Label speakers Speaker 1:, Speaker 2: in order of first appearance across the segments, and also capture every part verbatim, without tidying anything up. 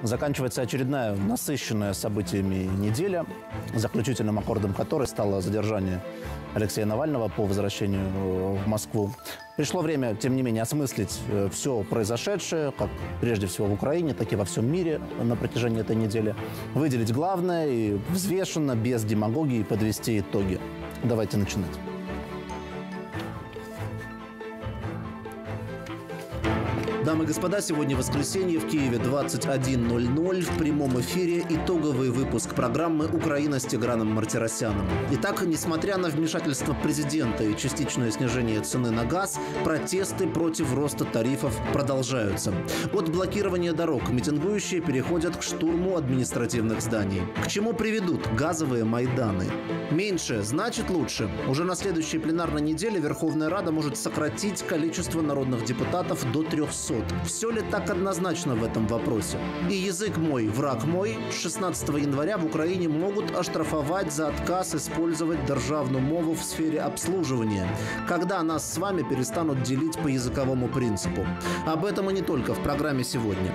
Speaker 1: Заканчивается очередная насыщенная событиями неделя, заключительным аккордом которой стало задержание Алексея Навального по возвращению в Москву. Пришло время, тем не менее, осмыслить все произошедшее, как прежде всего в Украине, так и во всем мире на протяжении этой недели. Выделить главное и взвешенно, без демагогии, подвести итоги. Давайте начинать. Дамы и господа, сегодня воскресенье, в Киеве двадцать один ноль ноль. В прямом эфире итоговый выпуск программы «Украина» с Тиграном Мартиросяном. Итак, несмотря на вмешательство президента и частичное снижение цены на газ, протесты против роста тарифов продолжаются. От блокирования дорог митингующие переходят к штурму административных зданий. К чему приведут газовые майданы? Меньше значит лучше. Уже на следующей пленарной неделе Верховная Рада может сократить количество народных депутатов до трехсот. Все ли так однозначно в этом вопросе? И язык мой, враг мой. С шестнадцатого января в Украине могут оштрафовать за отказ использовать державную мову в сфере обслуживания, когда нас с вами перестанут делить по языковому принципу. Об этом и не только в программе сегодня.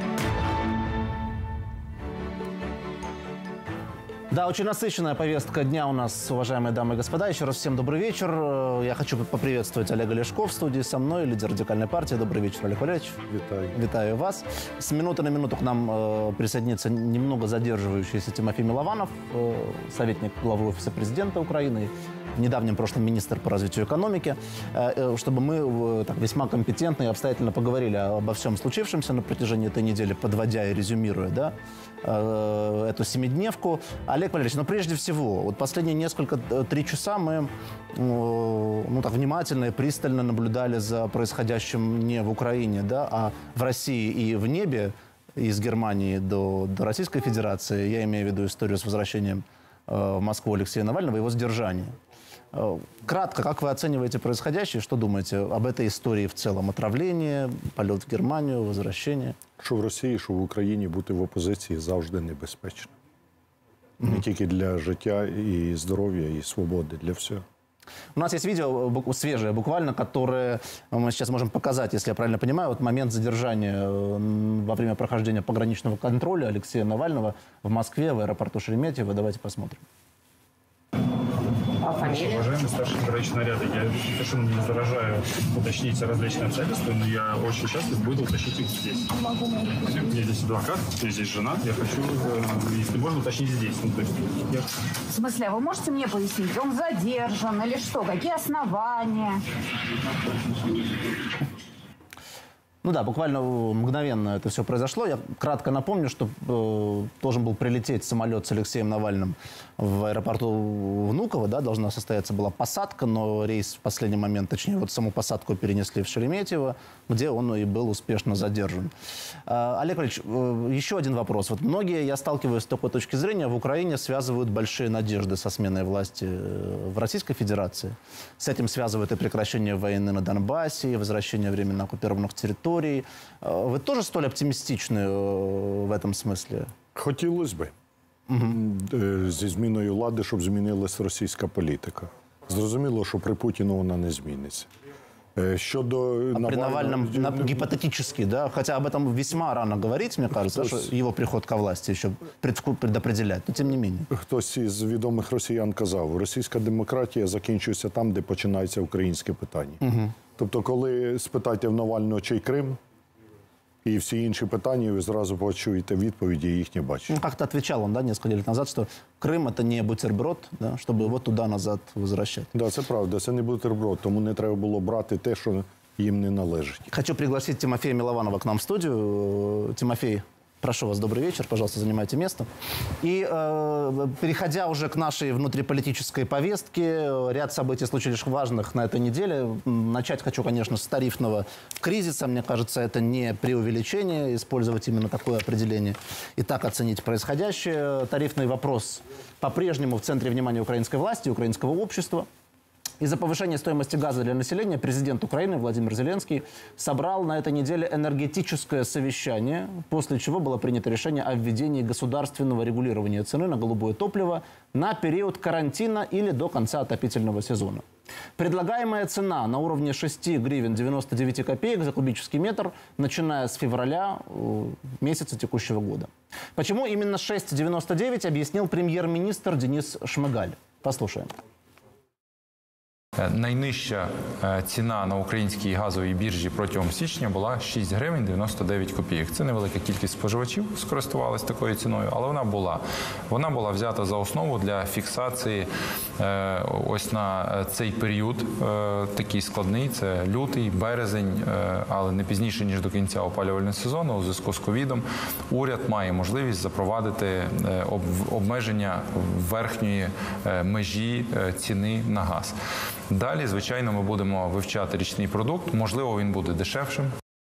Speaker 1: Да, очень насыщенная повестка дня у нас, уважаемые дамы и господа. Еще раз всем добрый вечер. Я хочу поприветствовать Олега Ляшко в студии со мной, лидер радикальной партии. Добрый вечер, Олег Валерьевич.
Speaker 2: Витаю.
Speaker 1: Витаю вас. С минуты на минуту к нам э, присоединится немного задерживающийся Тимофей Милованов, э, советник главы Офиса президента Украины, в недавнем прошлом министр по развитию экономики, э, чтобы мы э, так, весьма компетентно и обстоятельно поговорили обо всем случившемся на протяжении этой недели, подводя и резюмируя, да, э, эту семидневку. Олег Валерьевич, но прежде всего, вот последние несколько, три часа мы ну, так, внимательно и пристально наблюдали за происходящим не в Украине, да, а в России и в небе, из Германии до, до Российской Федерации. Я имею в виду историю с возвращением э, в Москву Алексея Навального и его задержания. Э, кратко, как вы оцениваете происходящее? Что думаете об этой истории в целом? Отравление, полет в Германию, возвращение?
Speaker 2: Що в Росії, що в Україні бути в опозиції завжди небезпечно. Mm-hmm. Не тільки для життя и здоровья, и свободы, для всего.
Speaker 1: У нас есть видео свежее буквально, которое мы сейчас можем показать, если я правильно понимаю, вот момент задержания во время прохождения пограничного контроля Алексея Навального в Москве, в аэропорту Шереметьево. Давайте посмотрим.
Speaker 3: А фамилия? Уважаемый старший героич наряда, я совершенно не возражаю уточнить различные обстоятельства, но я очень счастлив буду уточнить их здесь. Могу, могу. У меня здесь адвокат, я здесь женат, я хочу, если можно, уточнить здесь. Ну, то есть, я...
Speaker 4: В смысле, а вы можете мне пояснить, он задержан или что? Какие основания?
Speaker 1: Ну да, буквально мгновенно это все произошло. Я кратко напомню, что э, должен был прилететь самолет с Алексеем Навальным в аэропорту Внуково, да, должна состояться была посадка, но рейс в последний момент, точнее, вот саму посадку перенесли в Шереметьево, где он и был успешно задержан. Э, Олег Валерьевич, э, еще один вопрос. Вот многие, я сталкиваюсь с такой точки зрения, в Украине связывают большие надежды со сменой власти в Российской Федерации. С этим связывают и прекращение войны на Донбассе, и возвращение временно оккупированных территорий. Вы тоже столь оптимистичны в этом смысле?
Speaker 2: Хотілося б. Угу. Зі зміною влади, щоб змінилась російська політика. Зрозуміло, що при Путіну вона не зміниться. Щодо
Speaker 1: а при Навальном, Навальном гипотетически, да, хотя об этом весьма рано говорить, мне кажется, хтось, что его приход ко власти еще предопределяет, но тем не менее.
Speaker 2: Хтось із відомих росіян казав, російська демократія закінчується там, де починається українське питання. Угу. Тобто, коли спитаєте в Навального, чий Крим, и все інші питання, ви зразу почуєте відповіді і їх не бачите.
Speaker 1: Ну, как-то отвечал он, да, несколько лет назад, что Крым – это не бутерброд, да, чтобы его туда-назад возвращать.
Speaker 2: Да, це правда, це не бутерброд, тому не треба було брати те, що їм не належить.
Speaker 1: Хочу пригласить Тимофея Милованова к нам в студию. Тимофей, прошу вас, добрый вечер, пожалуйста, занимайте место. И э, переходя уже к нашей внутриполитической повестке, ряд событий случились важных на этой неделе. Начать хочу, конечно, с тарифного кризиса. Мне кажется, это не преувеличение использовать именно такое определение и так оценить происходящее. Тарифный вопрос по-прежнему в центре внимания украинской власти, украинского общества. Из-за повышения стоимости газа для населения президент Украины Владимир Зеленский собрал на этой неделе энергетическое совещание, после чего было принято решение о введении государственного регулирования цены на голубое топливо на период карантина или до конца отопительного сезона. Предлагаемая цена на уровне шести гривен девяноста девяти копеек за кубический метр, начиная с февраля э, месяца текущего года. Почему именно шесть девяносто девять, объяснил премьер-министр Денис Шмигаль. Послушаем.
Speaker 5: Найнижча ціна на українській газовій біржі протягом січня була шість гривень дев'яносто дев'ять копійок. Це невелика кількість споживачів скористувалися такою ціною, але вона була. Вона була взята за основу для фіксації ось на цей період, такий складний, це лютий, березень, але не пізніше, ніж до кінця опалювального сезону, у зв'язку з ковідом, уряд має можливість запровадити обмеження верхньої межі ціни на газ. Далі, звичайно, ми будемо вивчати річний продукт. Можливо, він буде дешевшим.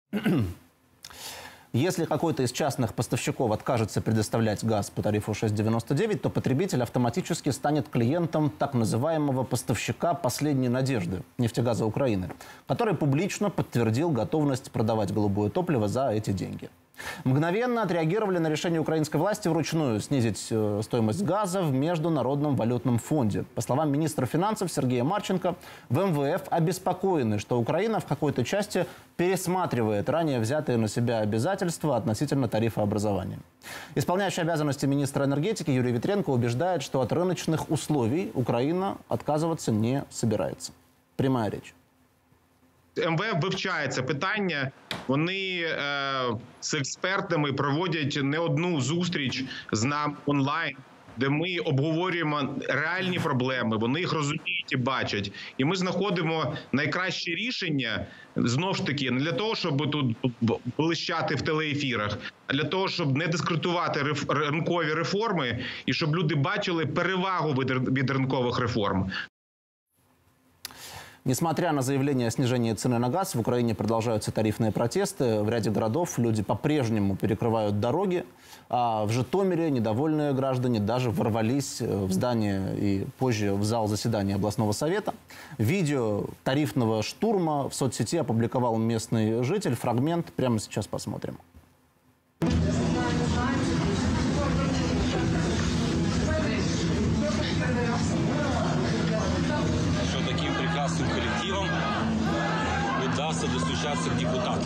Speaker 1: Если какой-то из частных поставщиков откажется предоставлять газ по тарифу шесть девяносто девять, то потребитель автоматически станет клиентом так называемого поставщика последней надежды «Нефтегаза Украины», который публично подтвердил готовность продавать голубое топливо за эти деньги. Мгновенно отреагировали на решение украинской власти вручную снизить э, стоимость газа в Международном валютном фонде. По словам министра финансов Сергея Марченко, в эм вэ эф обеспокоены, что Украина в какой-то части пересматривает ранее взятые на себя обязательства относительно тарифообразования. Исполняющий обязанности министра энергетики Юрий Витренко убеждает, что от рыночных условий Украина отказываться не собирается. Прямая речь.
Speaker 6: эм вэ эф вивчає це питання. Вони е, з експертами проводять не одну зустріч з нами онлайн, де ми обговорюємо реальні проблеми, вони їх розуміють і бачать. І ми знаходимо найкраще рішення, знову ж таки, не для того, щоб тут блищати в телеефірах, а для того, щоб не дискредитувати ринкові реформи і щоб люди бачили перевагу від ринкових реформ.
Speaker 1: Несмотря на заявление о снижении цены на газ, в Украине продолжаются тарифные протесты. В ряде городов люди по-прежнему перекрывают дороги. А в Житомире недовольные граждане даже ворвались в здание и позже в зал заседания областного совета. Видео тарифного штурма в соцсети опубликовал местный житель. Фрагмент прямо сейчас посмотрим.
Speaker 7: Коллективом удастся достучаться к депутатам.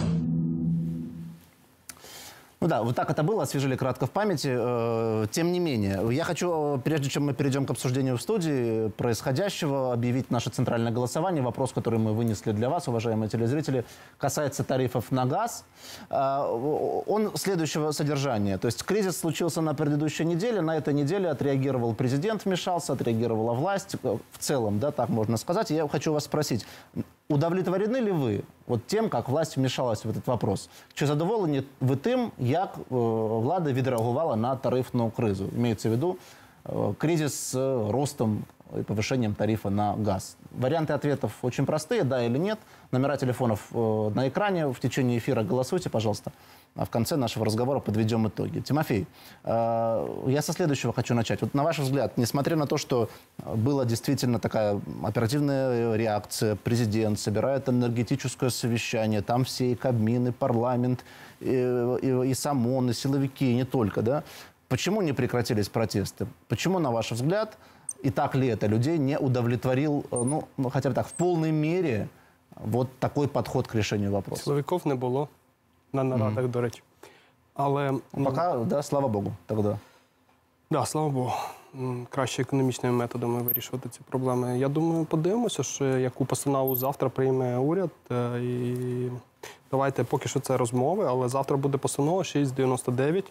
Speaker 1: Ну да, вот так это было, освежили кратко в памяти. Тем не менее, я хочу, прежде чем мы перейдем к обсуждению в студии происходящего, объявить наше центральное голосование. Вопрос, который мы вынесли для вас, уважаемые телезрители, касается тарифов на газ. Он следующего содержания. То есть кризис случился на предыдущей неделе. На этой неделе отреагировал президент, вмешался, отреагировала власть. В целом, да, так можно сказать. Я хочу вас спросить, удовлетворены ли вы вот тем, как власть вмешалась в этот вопрос? Чи задоволені ви тим, як влада відреагувала на тарифну кризу? Имеется в виду кризис с ростом и повышением тарифа на газ. Варианты ответов очень простые, да или нет. Номера телефонов на экране. В течение эфира голосуйте, пожалуйста. А в конце нашего разговора подведем итоги. Тимофей, я со следующего хочу начать. Вот на ваш взгляд, несмотря на то, что была действительно такая оперативная реакция, президент собирает энергетическое совещание, там все и Кабмин, и парламент, и, и, и САМОН, и силовики, и не только, да? Почему не прекратились протесты? Почему, на ваш взгляд, и так ли это людей не удовлетворил, ну, ну хотя бы так, в полной мере вот такой подход к решению вопроса?
Speaker 8: Силовиків не було на нарадах, mm-hmm. до речі. Але,
Speaker 1: Пока, да, слава Богу, тогда.
Speaker 8: Да, слава Богу. Краще економічними методами вирішувати ці проблеми. Я думаю, подивимося, що яку постанову завтра прийме уряд. І давайте, поки що це розмови, але завтра буде постанова шість дев'яносто дев'ять.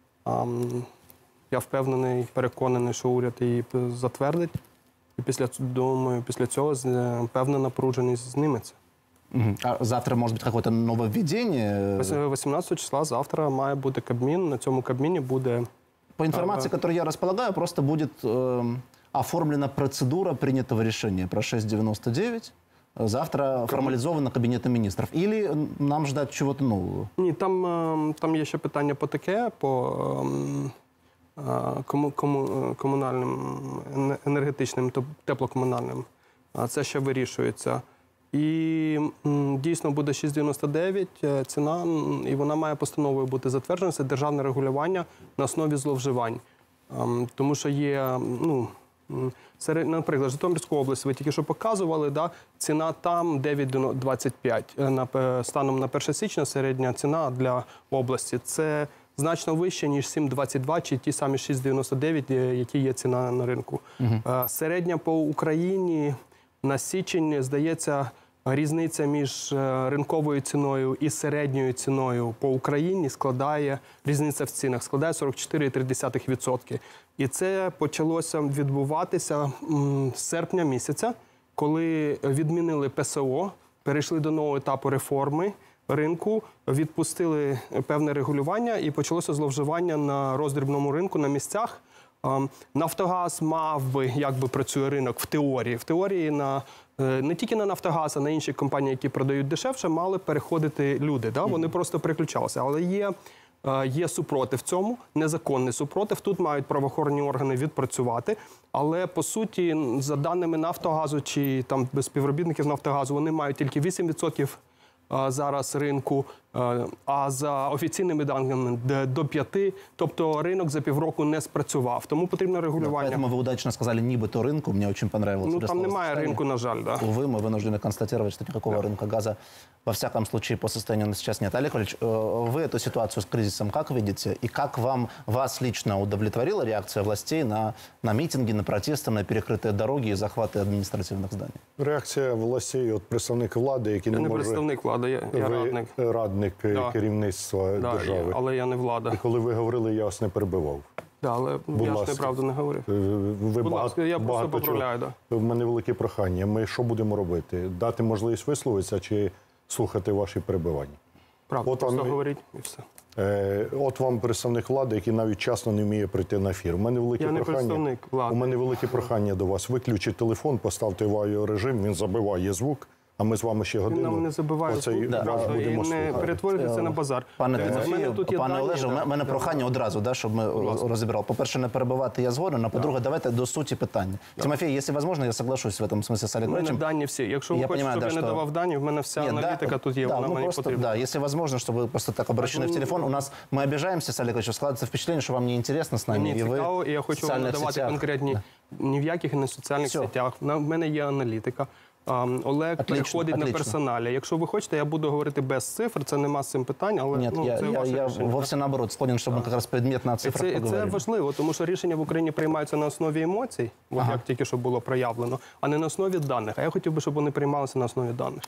Speaker 8: Я впевнений, переконаний, що уряд її затвердить. І після, думаю, після цього певна напруженість зніметься.
Speaker 1: А завтра, може бути, якесь нововведення?
Speaker 8: вісімнадцятого числа завтра має бути Кабмін. На цьому Кабміні буде...
Speaker 1: По информации, которую я располагаю, просто будет э, оформлена процедура принятого решения про шесть девяносто девять. Завтра формалізовано Кабінетом міністрів. Или нам ждать чого-то нового?
Speaker 8: Ні, там, там є ще питання по таке, по кому, кому, комунальним, енергетичним, теплокомунальним. Це ще вирішується. І дійсно буде шість дев'яносто дев'ять ціна, і вона має постановою бути затверджена. Це державне регулювання на основі зловживань. Тому що є, ну, Серед, наприклад, Житомирську область ви тільки що показували, да? Ціна там дев'ять двадцять п'ять. На, станом на перше січня середня ціна для області – це значно вище, ніж сім двадцять два чи ті самі шість дев'яносто дев'ять, які є ціна на ринку. Угу. Середня по Україні на січень, здається, різниця між ринковою ціною і середньою ціною по Україні складає, різниця в цінах складає сорок чотири цілих три десятих відсотка. І це почалося відбуватися з серпня місяця, коли відмінили ПСО, перейшли до нового етапу реформи ринку, відпустили певне регулювання і почалося зловживання на роздрібному ринку на місцях. Нафтогаз мав би, як би працює ринок в теорії. В теорії на, не тільки на Нафтогаз, а на інші компанії, які продають дешевше, мали переходити люди. Да? Вони просто переключалися. Але є, є супротив цьому, незаконний супротив. Тут мають правоохоронні органи відпрацювати. Але, по суті, за даними Нафтогазу чи там співробітників Нафтогазу, вони мають тільки вісім відсотків зараз ринку, а за офіційними даними до п'яти, тобто ринок за півроку не спрацював. Тому потрібно регулювання.
Speaker 1: Да, поэтому вы удачно сказали «нібито ринку», мне очень понравилось.
Speaker 8: Ну, там немає ринку, на жаль, да.
Speaker 1: Увы, мы вынуждены констатировать, что никакого да. рынка газа, во всяком случае, по состоянию на сейчас нет. Олег Валерьевич, вы эту ситуацию с кризисом как видите? И как вам, вас лично удовлетворила реакция властей на, на митинги, на протесты, на перекрытые дороги и захваты административных зданий?
Speaker 2: Реакція властей, от представник влади, який
Speaker 8: я
Speaker 2: не
Speaker 8: не
Speaker 2: може...
Speaker 8: представник влади, я, я
Speaker 2: ви
Speaker 8: радник.
Speaker 2: радник
Speaker 8: да.
Speaker 2: керівництва
Speaker 8: да,
Speaker 2: держави.
Speaker 8: Я, але я не влада.
Speaker 2: І коли ви говорили, я вас не перебивав.
Speaker 8: Да, але
Speaker 2: Будь
Speaker 8: я
Speaker 2: ласка.
Speaker 8: ж неправду не говорив.
Speaker 2: Ви
Speaker 8: Будь
Speaker 2: багато,
Speaker 8: ласка, я просто поправляю. Да.
Speaker 2: В мене велике прохання. Ми що будемо робити? Дати можливість висловитися чи слухати ваші перебивання?
Speaker 8: Правда,
Speaker 2: от
Speaker 8: просто
Speaker 2: вам,
Speaker 8: говоріть і все.
Speaker 2: Е, от вам представник влади, який навіть часно не вміє прийти на ефір. У мене велике
Speaker 8: я не
Speaker 2: прохання.
Speaker 8: представник влади.
Speaker 2: У мене велике прохання до вас. Виключіть телефон, поставте в авіарежим, він забиває звук. А ми з вами ще годину.
Speaker 8: Він нам не забиває звук,
Speaker 2: да.
Speaker 8: правда, і не перетворюйте це на базар.
Speaker 1: Пане Тимофію, пане Олеже, у мене прохання одразу, да, щоб ми розібрали. По-перше, не перебивати я згоден, а по-друге, да. давайте до суті питання. Да. Тимофій, якщо можливо, я соглашусь в цьому смысле з Олегом Валерьевичем.
Speaker 8: У мене дані всі. Якщо ви
Speaker 1: я
Speaker 8: хочете,
Speaker 1: понимаю,
Speaker 8: щоб
Speaker 1: да,
Speaker 8: я не
Speaker 1: что...
Speaker 8: давав дані, в мене вся
Speaker 1: Нет,
Speaker 8: аналітика
Speaker 1: да,
Speaker 8: тут є,
Speaker 1: да,
Speaker 8: вона
Speaker 1: ну,
Speaker 8: мені
Speaker 1: просто,
Speaker 8: потрібна.
Speaker 1: Да, если возможно, чтобы вы просто так обращены в телефон. У нас, мы обижаемся с Олегом Валерьевичем, складывается впечатление, что вам не интересно с нами.
Speaker 8: Мені
Speaker 1: і
Speaker 8: цікаво,
Speaker 1: ви
Speaker 8: і я хочу вам надавати
Speaker 1: сетях.
Speaker 8: конкретні, да. ні в яких не соціальних
Speaker 1: Все.
Speaker 8: сетях. В мене є аналітика. Олег
Speaker 1: отлично,
Speaker 8: переходить
Speaker 1: отлично.
Speaker 8: на персоналі. Якщо ви хочете, я буду говорити без цифр, це нема з цим питань, але
Speaker 1: Нет,
Speaker 8: ну,
Speaker 1: я,
Speaker 8: це
Speaker 1: я,
Speaker 8: ваше
Speaker 1: я
Speaker 8: рішення.
Speaker 1: вовсе наоборот, склонен, щоб ми якраз предметно о цифрах
Speaker 8: це,
Speaker 1: поговорили.
Speaker 8: це важливо, тому що рішення в Україні приймаються на основі емоцій, ага. як тільки що було проявлено, а не на основі даних. А я хотів би, щоб вони приймалися на основі даних.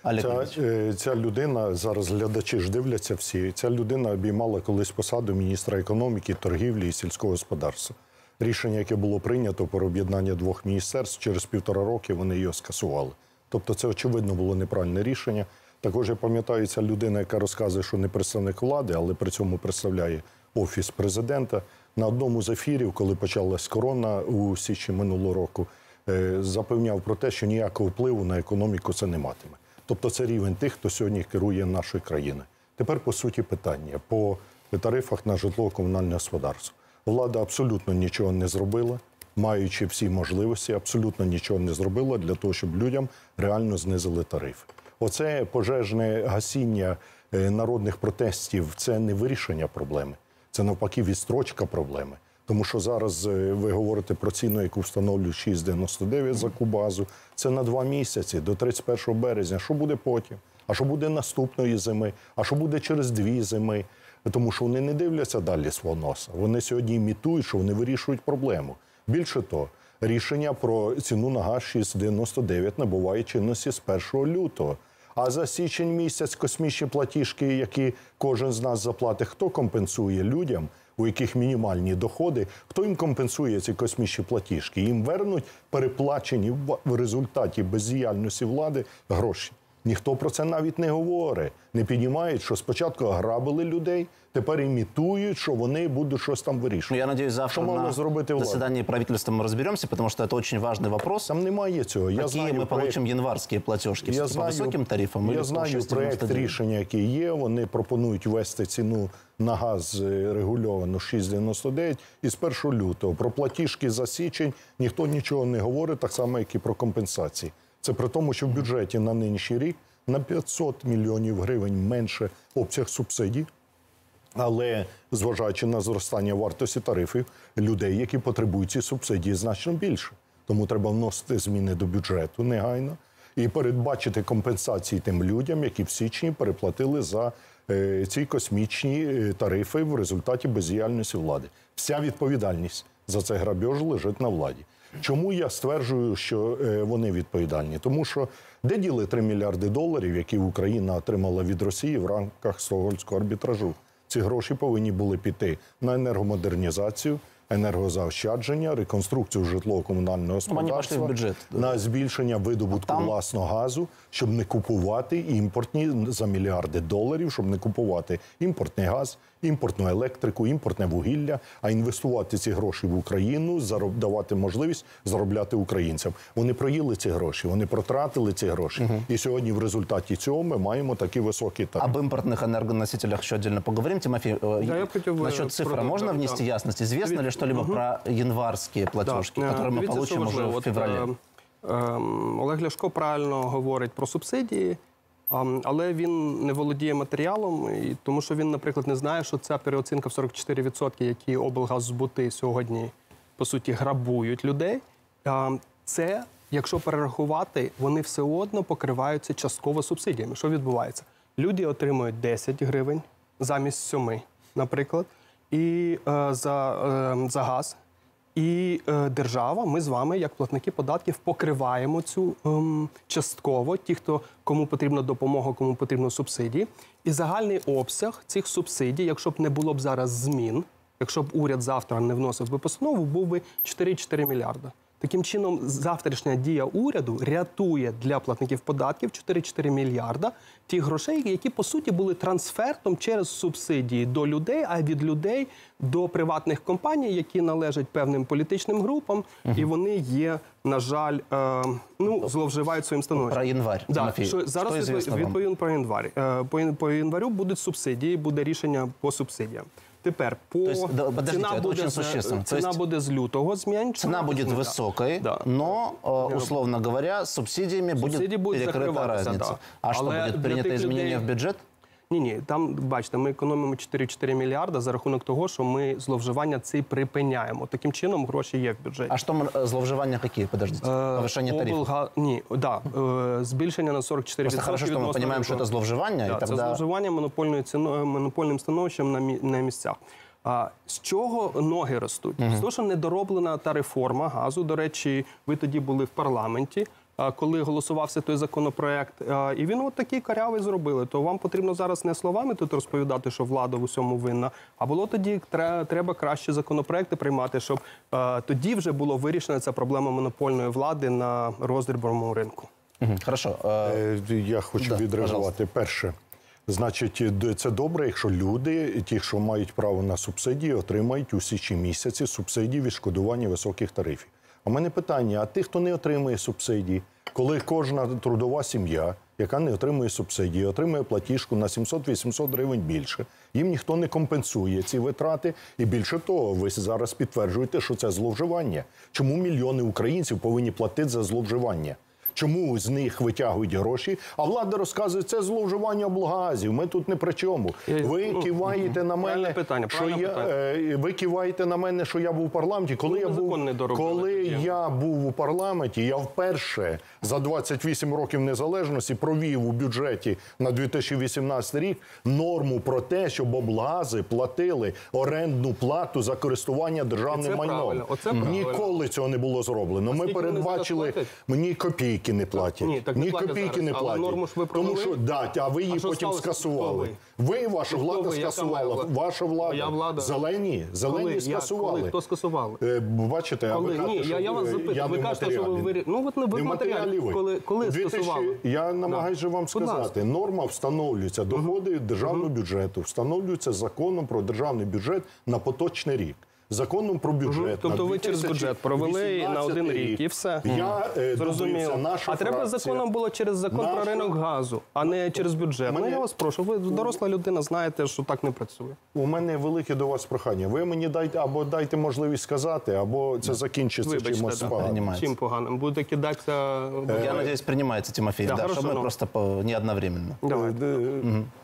Speaker 2: Ця, ця людина, зараз глядачі ж дивляться всі, ця людина обіймала колись посаду міністра економіки, торгівлі і сільського господарства. Рішення, яке було прийнято про об'єднання двох міністерств, через півтора роки вони його скасували. Тобто це, очевидно, було неправильне рішення. Також я пам'ятаю, ця людина, яка розказує, що не представник влади, але при цьому представляє Офіс президента. На одному з ефірів, коли почалась корона у січні минулого року, запевняв про те, що ніякого впливу на економіку це не матиме. Тобто це рівень тих, хто сьогодні керує нашою країною. Тепер, по суті, питання по тарифах на житлово-комунальне господарство. Влада абсолютно нічого не зробила, маючи всі можливості, абсолютно нічого не зробила для того, щоб людям реально знизили тарифи. Оце пожежне гасіння народних протестів – це не вирішення проблеми. Це, навпаки, відстрочка проблеми. Тому що зараз ви говорите про ціну, яку встановлюють шість дев'яносто дев'ять за кубазу. Це на два місяці, до тридцять першого березня. Що буде потім? А що буде наступної зими? А що буде через дві зими? Тому що вони не дивляться далі свого носа. Вони сьогодні імітують, що вони вирішують проблему. Більше того, рішення про ціну на газ шість дев'яносто дев'ять набуває чинності з першого лютого. А за січень місяць космічні платіжки, які кожен з нас заплатить, хто компенсує людям, у яких мінімальні доходи, хто їм компенсує ці космічні платіжки? Їм вернуть переплачені в результаті бездіяльності влади гроші. Ніхто про це навіть не говорить. Не піднімають, що спочатку ограбили людей, тепер імітують, що вони будуть щось там вирішувати.
Speaker 1: Ну, я надеюсь, завтра на заседании правительства мы разберемся, потому что это очень важный вопрос.
Speaker 2: Там немає цього. Я
Speaker 1: Какие
Speaker 2: знаю,
Speaker 1: мы
Speaker 2: проект...
Speaker 1: получим январские платежки?
Speaker 2: Я
Speaker 1: по
Speaker 2: знаю,
Speaker 1: високим тарифам?
Speaker 2: Я знаю проект рішення, який є. Вони пропонують ввести ціну на газ регульовану шість дев'яносто дев'ять і з першого лютого. Про платіжки за січень ніхто нічого не говорить, так само, як і про компенсації. Це при тому, що в бюджеті на нинішній рік на п'ятсот мільйонів гривень менше обсяг субсидій, Але, зважаючи на зростання вартості тарифів, людей, які потребують ці субсидії, значно більше. Тому треба вносити зміни до бюджету негайно і передбачити компенсації тим людям, які в січні переплатили за е, ці космічні е, тарифи в результаті бездіяльності влади. Вся відповідальність за цей грабіж лежить на владі. Чому я стверджую, що е, вони відповідальні? Тому що де діли три мільярди доларів, які Україна отримала від Росії в рамках Стокгольмського арбітражу? Ці гроші повинні були піти на енергомодернізацію, енергозаощадження, реконструкцію житлово-комунального господарства,
Speaker 1: бюджет, да.
Speaker 2: на збільшення видобутку
Speaker 1: там...
Speaker 2: власного газу, щоб не купувати імпортні за мільярди доларів, щоб не купувати імпортний газ, імпортну електрику, імпортне вугілля, а інвестувати ці гроші в Україну, зароб... давати можливість заробляти українцям. Вони проїли ці гроші, вони протратили ці гроші. Угу. І сьогодні в результаті цього ми маємо такі високі тарифи.
Speaker 1: Об импортных энергоносителях еще отдельно поговорим. Тимофей,
Speaker 8: да, я хотел
Speaker 1: насчет цифр
Speaker 8: продать,
Speaker 1: можно
Speaker 8: да,
Speaker 1: внести
Speaker 8: да.
Speaker 1: ясность? Известно ли что-либо угу. про январские платежки,
Speaker 8: да.
Speaker 1: которые мы
Speaker 8: Дивіться,
Speaker 1: получим уже в феврале?
Speaker 8: От, е, е, Олег Ляшко правильно говорить про субсидії, е, але він не володіє матеріалом, і, тому що він, наприклад, не знає, що ця переоцінка в сорок чотири відсотки, які облгаззбути сьогодні, по суті, грабують людей, е, це, якщо перерахувати, вони все одно покриваються частково субсидіями. Що відбувається? Люди отримують десять гривень замість сьоми, наприклад, і е, за, е, за газ. І е, держава, ми з вами, як платники податків, покриваємо цю е, частково, ті, хто, кому потрібна допомога, кому потрібні субсидії. І загальний обсяг цих субсидій, якщо б не було б зараз змін, якщо б уряд завтра не вносив би постанову, був би чотири цілих чотири мільярда. Таким чином, завтрашня дія уряду рятує для платників податків чотири цілих чотири мільярда тих грошей, які, по суті, були трансфертом через субсидії до людей, а від людей до приватних компаній, які належать певним політичним групам, угу. і вони є, на жаль, е, ну, зловживають своїм становищем.
Speaker 1: Про январь,
Speaker 8: да,
Speaker 1: Тимофій,
Speaker 8: що зараз відповім про январь. Е, по, по январю будуть субсидії, буде рішення по субсидіям. Тепер по
Speaker 1: есть, да,
Speaker 8: ціна, буде, ціна буде з лютого зменшена.
Speaker 1: Цена будет да. высокой, да. но, условно говоря, субсидиями
Speaker 8: Субсидії
Speaker 1: будет перекрыта разница.
Speaker 8: Да.
Speaker 1: А что, будет принято изменение людей... в бюджет?
Speaker 8: Ні, ні, там, бачите, ми економимо чотири цілих чотири мільярда за рахунок того, що ми зловживання ці припиняємо. Таким чином гроші є в бюджеті.
Speaker 1: А що ми, зловживання які, подождите? Повишення тарифів?
Speaker 8: Облга... Ні, да, збільшення на сорок чотири відсотки.
Speaker 1: Просто хорошо, що ми розуміємо, що це зловживання.
Speaker 8: Да,
Speaker 1: і тогда...
Speaker 8: Це зловживання монопольною ціною, монопольним становищем на, мі... на місцях. А з чого ноги ростуть? Uh-huh. З того, що недороблена та реформа газу. До речі, ви тоді були в парламенті, коли голосувався той законопроект, і він от такий карявий зробили. То вам потрібно зараз не словами тут розповідати, що влада в усьому винна, а було тоді треба краще законопроекти приймати, щоб тоді вже було вирішена ця проблема монопольної влади на роздрібному ринку.
Speaker 1: Uh-huh. Хорошо.
Speaker 2: Я хочу да, відреагувати. Пожалуйста. Перше. Значить, це добре, якщо люди, ті, що мають право на субсидії, отримають у січні місяці субсидії відшкодування високих тарифів. А в мене питання, а тих, хто не отримує субсидії, коли кожна трудова сім'я, яка не отримує субсидії, отримує платіжку на сімсот-вісімсот гривень більше, їм ніхто не компенсує ці витрати. І більше того, ви зараз підтверджуєте, що це зловживання. Чому мільйони українців повинні платити за зловживання? Чому з них витягують гроші, а влада розказує, це зловживання облгазів, ми тут не при чому. Ви киваєте на мене,
Speaker 8: питання,
Speaker 2: що я, е, ви киваєте на мене, що я був у парламенті. Коли, я був, коли я був у парламенті, я вперше за двадцять вісім років незалежності провів у бюджеті на дві тисячі вісімнадцятий рік норму про те, щоб облгази платили орендну плату за користування державним майном. Ніколи цього не було зроблено. Ми передбачили, мені копійки не платять. Ні, так Ні копійки зараз. не платять. Норму ж ви Тому що, да, а ви її а потім скасували. Ви, ваша Хто влада, ви? скасувала. Влада? Ваша влада.
Speaker 8: влада.
Speaker 2: Зелені, зелені Коли? скасували.
Speaker 8: Коли? Хто скасували?
Speaker 2: Е, бачите,
Speaker 8: Коли?
Speaker 2: а ви кажете,
Speaker 8: Ні,
Speaker 2: що
Speaker 8: я, я вас запитую. Ви кажете, що ви вирі... Ну, от не ви матеріалі. Ви. Коли, коли скасували?
Speaker 2: Я намагаюся да. вам сказати. Норма встановлюється, доходи uh-huh. державного uh-huh. бюджету встановлюються законом про державний бюджет на поточний рік. Законом про бюджет. Угу.
Speaker 8: Тобто ви через бюджет провели на один рік і все.
Speaker 2: Я е,
Speaker 8: Зрозуміло.
Speaker 2: Наша
Speaker 8: а треба
Speaker 2: фракція,
Speaker 8: законом було через закон наша... про ринок газу, а не через бюджет. Мене... Ну, я вас прошу, ви доросла людина, знаєте, що так не працює.
Speaker 2: У мене велике до вас прохання. Ви мені дайте або дайте можливість сказати, або це закінчиться
Speaker 8: Вибачте,
Speaker 2: чимось
Speaker 8: да.
Speaker 2: поганим.
Speaker 8: Чим поганим? Будете кидатися...
Speaker 1: Я надіюсь, приймається, Тимофій, да, да, щоб ми ну... просто по... не одновременно.
Speaker 8: Давай.
Speaker 1: Угу.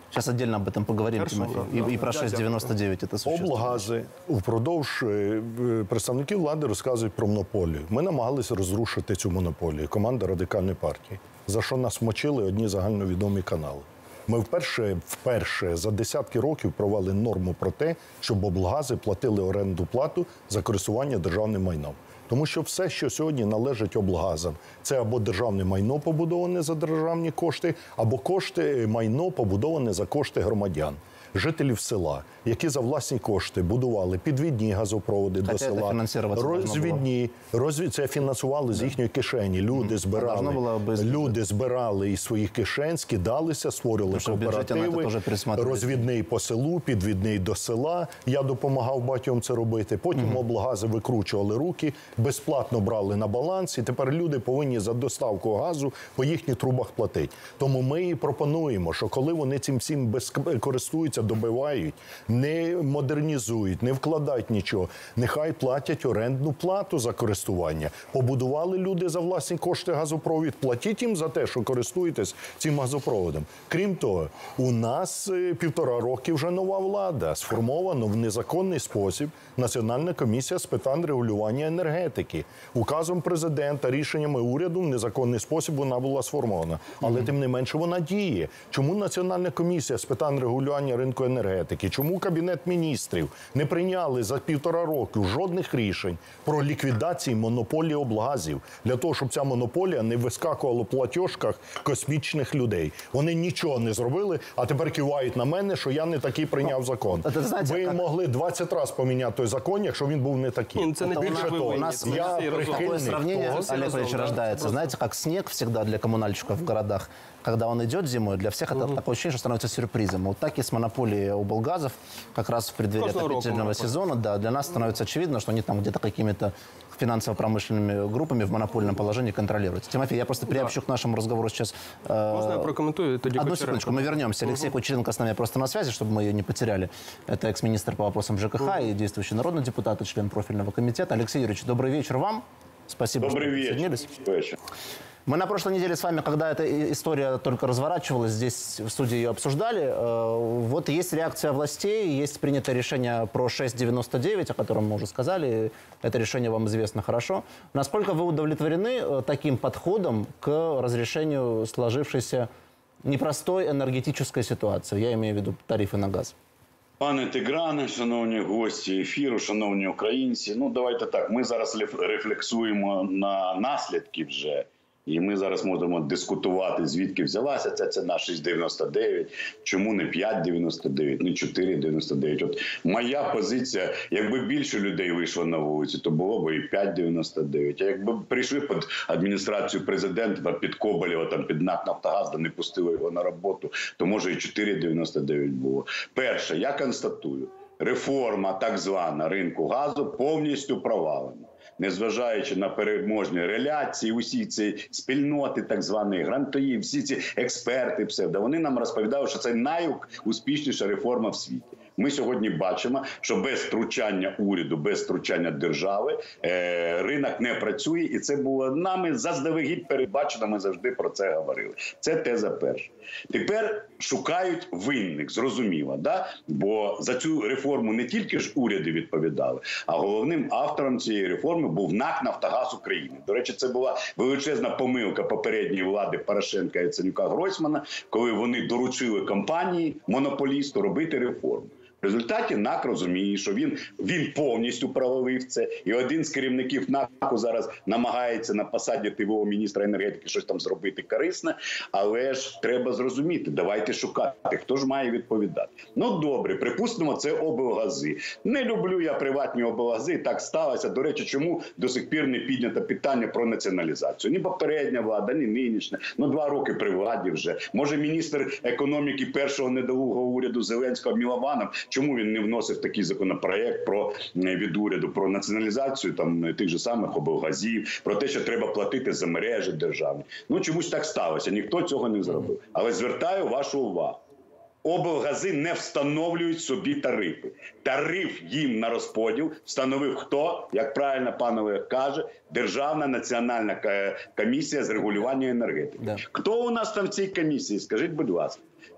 Speaker 1: Сейчас отдельно об этом поговорим,
Speaker 8: Хорошо,
Speaker 1: Тимофей.
Speaker 8: да,
Speaker 1: И,
Speaker 8: да.
Speaker 1: и про шесть девяносто девять это существенно.
Speaker 2: Облгази впродовж е, е, представники влади розказують про монополію. Ми намагалися розрушити цю монополію. Команда Радикальної партії. За що нас мочили одні загальновідомі канали. Ми вперше, вперше за десятки років провели норму про те, щоб облгази платили оренду плату за користування державним майном. Тому що все, що сьогодні належить облгазам, це або державне майно побудоване за державні кошти, або кошти майно побудоване за кошти громадян. Жителів села, які за власні кошти будували підвідні газопроводи
Speaker 1: Хоча
Speaker 2: до села, розвідні, розвід... це фінансували з їхньої кишені. Люди збирали, люди збирали із своїх кишень, скидалися, створили кооперативи, розвідний по селу, підвідний до села. Я допомагав батькам це робити. Потім угу. облгази викручували руки, безплатно брали на баланс, і тепер люди повинні за доставку газу по їхніх трубах платити. Тому ми і пропонуємо, що коли вони цим всім без... користуються, добивають, не модернізують, не вкладають нічого. Нехай платять орендну плату за користування. Побудували люди за власні кошти газопровід, платіть їм за те, що користуєтесь цим газопроводом. Крім того, у нас півтора роки вже нова влада. Сформовано в незаконний спосіб Національна комісія з питань регулювання енергетики. Указом президента, рішеннями уряду в незаконний спосіб вона була сформована. Але тим не менше вона діє. Чому Національна комісія з питань регулювання ринку енергетики, чому Кабінет міністрів не прийняли за півтора року жодних рішень про ліквідацію монополії облгазів, для того, щоб ця монополія не вискакувала в платіжках космічних людей. Вони нічого не зробили, а тепер кивають на мене, що я не такий прийняв закон.
Speaker 1: Ну, знаєте,
Speaker 2: ви
Speaker 1: як...
Speaker 2: могли двадцять разів поміняти той закон, якщо він був не такий.
Speaker 8: Ні, це не
Speaker 2: більше того,
Speaker 1: у нас
Speaker 2: я
Speaker 1: такое сравнение,
Speaker 2: того,
Speaker 1: Олег Валерьевич, рождается.
Speaker 8: Просто...
Speaker 1: Знаете, как снег всегда для коммунальщиков в городах, когда он идет зимой, для всех это угу. такое ощущение, что становится сюрпризом. Вот так и с монополией облгазов, как раз в преддверии отопительного сезона, да, для нас становится очевидно, что они там где-то какими-то финансово-промышленными группами в монопольном положении контролируются. Тимофей, я просто приобщу да. к нашему разговору сейчас... Э,
Speaker 8: Можно я прокомментую? Тоді
Speaker 1: Одну секундочку, мы вернемся. Алексей угу. Кучеренко с нами просто на связи, чтобы мы ее не потеряли. Это экс-министр по вопросам ЖКХ угу. и действующий народный депутат, и член профильного комитета. Алексей Юрьевич, добрый вечер вам. Спасибо,
Speaker 9: добрый
Speaker 1: что
Speaker 9: вечер.
Speaker 1: присоединились.
Speaker 9: Вечер.
Speaker 1: Мы на прошлой неделе с вами, когда эта история только разворачивалась, здесь в студии ее обсуждали. Вот есть реакция властей, есть принятое решение про шесть девяносто девять, о котором мы уже сказали. Это решение вам известно хорошо. Насколько вы удовлетворены таким подходом к разрешению сложившейся непростой энергетической ситуации? Я имею в виду тарифы на газ.
Speaker 9: Пане Тигране, шановні гості ефіру, шановні українці, ну давайте так, ми зараз рефлексуємо на наслідки вже. І ми зараз можемо дискутувати, звідки взялася ця ціна шість дев'яносто дев'ять, чому не п'ять дев'яносто дев'ять, не чотири дев'яносто дев'ять. От моя позиція, якби більше людей вийшло на вулиці, то було б і п'ять дев'яносто дев'ять. А якби прийшли під адміністрацію президента, під Коболєва, там, під НАК «Нафтогаз», да не пустили його на роботу, то може і чотири дев'яносто дев'ять було. Перше, я констатую, реформа так звана ринку газу повністю провалена. Незважаючи на переможні реляції, усі ці спільноти, так звані грантої, всі ці експерти, псевдо, вони нам розповідали, що це найуспішніша реформа в світі. Ми сьогодні бачимо, що без втручання уряду, без втручання держави е, ринок не працює, і це було нами заздалегідь передбачено, ми завжди про це говорили. Це теза перша. Тепер шукають винних, зрозуміло, да? Бо за цю реформу не тільки ж уряди відповідали, а головним автором цієї реформи був НАК «Нафтогаз України». До речі, це була величезна помилка попередньої влади Порошенка, Яценюка, Гройсмана, коли вони доручили компанії, монополісту робити реформу. В результаті НАК розуміє, що він, він повністю провалив це. І один з керівників НАКу зараз намагається на посаді ті ве о міністра енергетики щось там зробити корисне. Але ж треба зрозуміти, давайте шукати, хто ж має відповідати. Ну добре, припустимо, це облгази. Не люблю я приватні облгази, так сталося. До речі, чому до сих пір не піднято питання про націоналізацію? Ні попередня влада, ні нинішня. Ну два роки при владі вже. Може міністр економіки першого недолугого уряду Зеленського Мілованов, чому він не вносив такий законопроект про від уряду про націоналізацію там тих же самих облгазів, про те, що треба платити за мережі державні. Ну чомусь так сталося, ніхто цього не зробив. Але звертаю вашу увагу. Облгази не встановлюють собі тарифи. Тариф їм на розподіл встановив хто? Як правильно пан Олег каже, Державна національна комісія з регулювання енергетики. Да. Хто у нас там в цій комісії? Скажіть, будь ласка.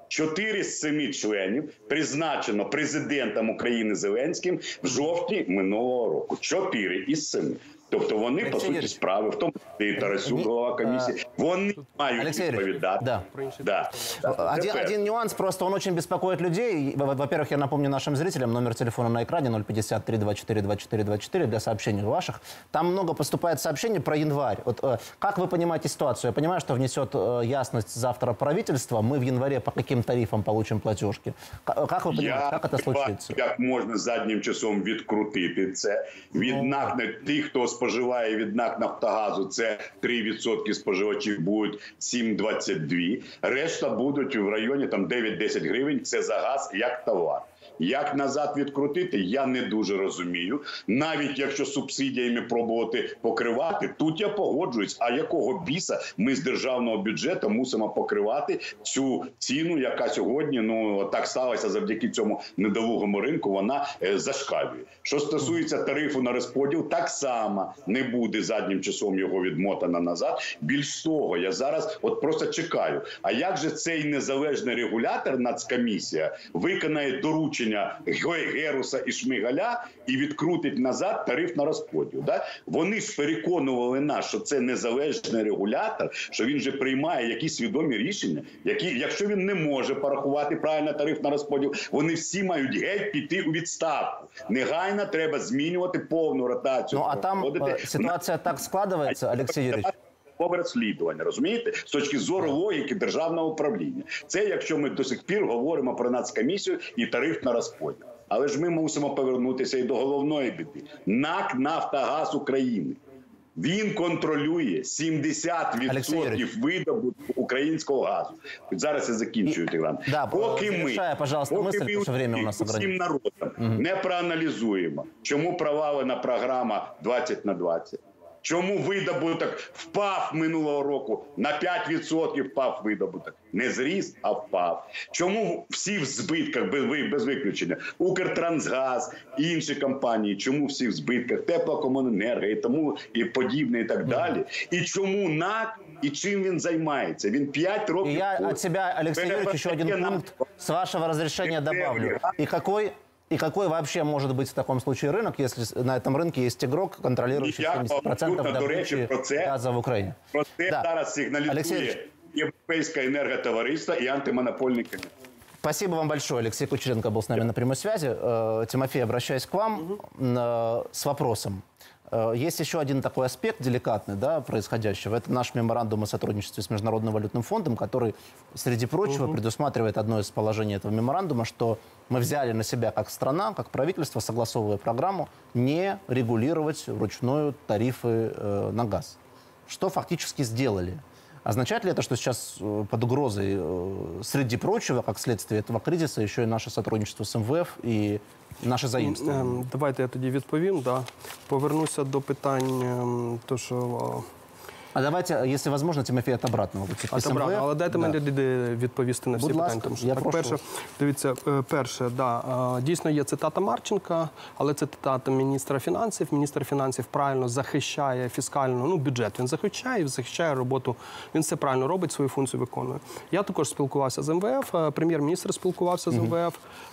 Speaker 9: Чотири з семи членів призначено президентом України Зеленським в жовтні минулого року. Чотири із семи. Тобто вони, по суті, справи, в тому числі і Тарасюк, голова комісії, вони мають відповідати.
Speaker 1: Да.
Speaker 9: Да.
Speaker 1: Один, один нюанс, просто он очень беспокоит людей. Во-первых, я напомню нашим зрителям, номер телефона на экране ноль пятьдесят три двадцать четыре двадцать четыре двадцать четыре для сообщений ваших. Там много поступает сообщений про январь. Вот, э, как вы понимаете ситуацию? Я понимаю, что внесет э, ясность завтра правительство. Мы в январе по каким тарифам получим платежки? К- как вы понимаете,
Speaker 9: Я
Speaker 1: как это случится?
Speaker 9: Як можна заднім часом відкрутити це? Від НАК, тих, хто споживає від НАК Нафтогазу, це три відсотки споживачів будуть сім двадцять два. Решта будуть в районі там дев'ять-десять гривень. Це за газ як товар. Як назад відкрутити, я не дуже розумію. Навіть якщо субсидіями пробувати покривати, тут я погоджуюсь. А якого біса ми з державного бюджету мусимо покривати цю ціну, яка сьогодні, ну, так сталося завдяки цьому недолугому ринку, вона е, зашкалює. Що стосується тарифу на розподіл, так само не буде заднім часом його відмотано назад. Більш того, я зараз от просто чекаю. А як же цей незалежний регулятор, Нацкомісія, виконає доручення Геруса і Шмигаля і відкрутить назад тариф на розподіл? Да? Вони ж переконували нас, що це незалежний регулятор, що він же приймає якісь свідомі рішення, які, якщо він не може порахувати правильно тариф на розподіл, вони всі мають геть піти у відставку. Негайно треба змінювати повну ротацію.
Speaker 1: Ну, а там э, ситуация так складывается, Алексей Юрьевич.
Speaker 9: Розслідування, розумієте? З точки зору логіки державного управління. Це якщо ми до сих пір говоримо про Нацкомісію і тариф на розподіл. Але ж ми мусимо повернутися і до головної біди. НАК «Нафтогаз України». Він контролює сімдесят відсотків видобутку українського газу. Зараз я закінчую, Тигран.
Speaker 1: Да,
Speaker 9: поки ми,
Speaker 1: пожалуйста,
Speaker 9: поки
Speaker 1: мысль,
Speaker 9: ми
Speaker 1: потому что время у нас
Speaker 9: всім народом угу. не проаналізуємо, чому провалена програма двадцять на двадцять, чому видобуток впав минулого року, на п'ять відсотків впав видобуток. Не зріс, а впав. Чому всі в збитках, без, без виключення, Укртрансгаз, інші компанії, чому всі в збитках, Теплокомуненерго і тому і подібне і так далі. І чому НАК, і чим він займається? Він п'ять років...
Speaker 1: И я от себя, Алексей Юрьевич, еще один пункт с вашего разрешения добавлю. И какой... И какой вообще может быть в таком случае рынок, если на этом рынке есть игрок, контролирующий семьдесят процентов добычи газа в Украине?
Speaker 9: Про це
Speaker 1: да.
Speaker 9: зараз сигналізує Європейське енерготовариство і антимонопольний комітет.
Speaker 1: Спасибо вам большое. Алексей Кучеренко был с нами на прямой связи. Тимофей, обращаюсь к вам угу. с вопросом. Есть еще один такой аспект деликатный, да, происходящего. Это наш меморандум о сотрудничестве с Международным валютным фондом, который, среди прочего, угу. предусматривает одно из положений этого меморандума, что мы взяли на себя как страна, как правительство, согласовывая программу, не регулировать вручную тарифы э, на газ. Что фактически сделали? Означает ли это, что сейчас э, под угрозой, э, среди прочего, как следствие этого кризиса, еще и наше сотрудничество с МВФ и наше заимствование?
Speaker 8: Давайте я тоді відповім. Да. Повернуся до питань, то, що...
Speaker 1: А давайте, если возможно, Тимофей, от обратного.
Speaker 8: От обратного, але дайте
Speaker 1: да.
Speaker 8: мені відповісти на всі
Speaker 1: Будь
Speaker 8: питання.
Speaker 1: ласка,
Speaker 8: тому що,
Speaker 1: я
Speaker 8: так,
Speaker 1: прошу
Speaker 8: перше,
Speaker 1: вас.
Speaker 8: дивіться, перше, да, дійсно є цитата Марченка, але це цитата міністра фінансів. Міністр фінансів правильно захищає фіскальну, ну, бюджет він захищає, захищає роботу, він все правильно робить, свою функцію виконує. Я також спілкувався з МВФ, прем'єр-міністр спілкувався з МВФ.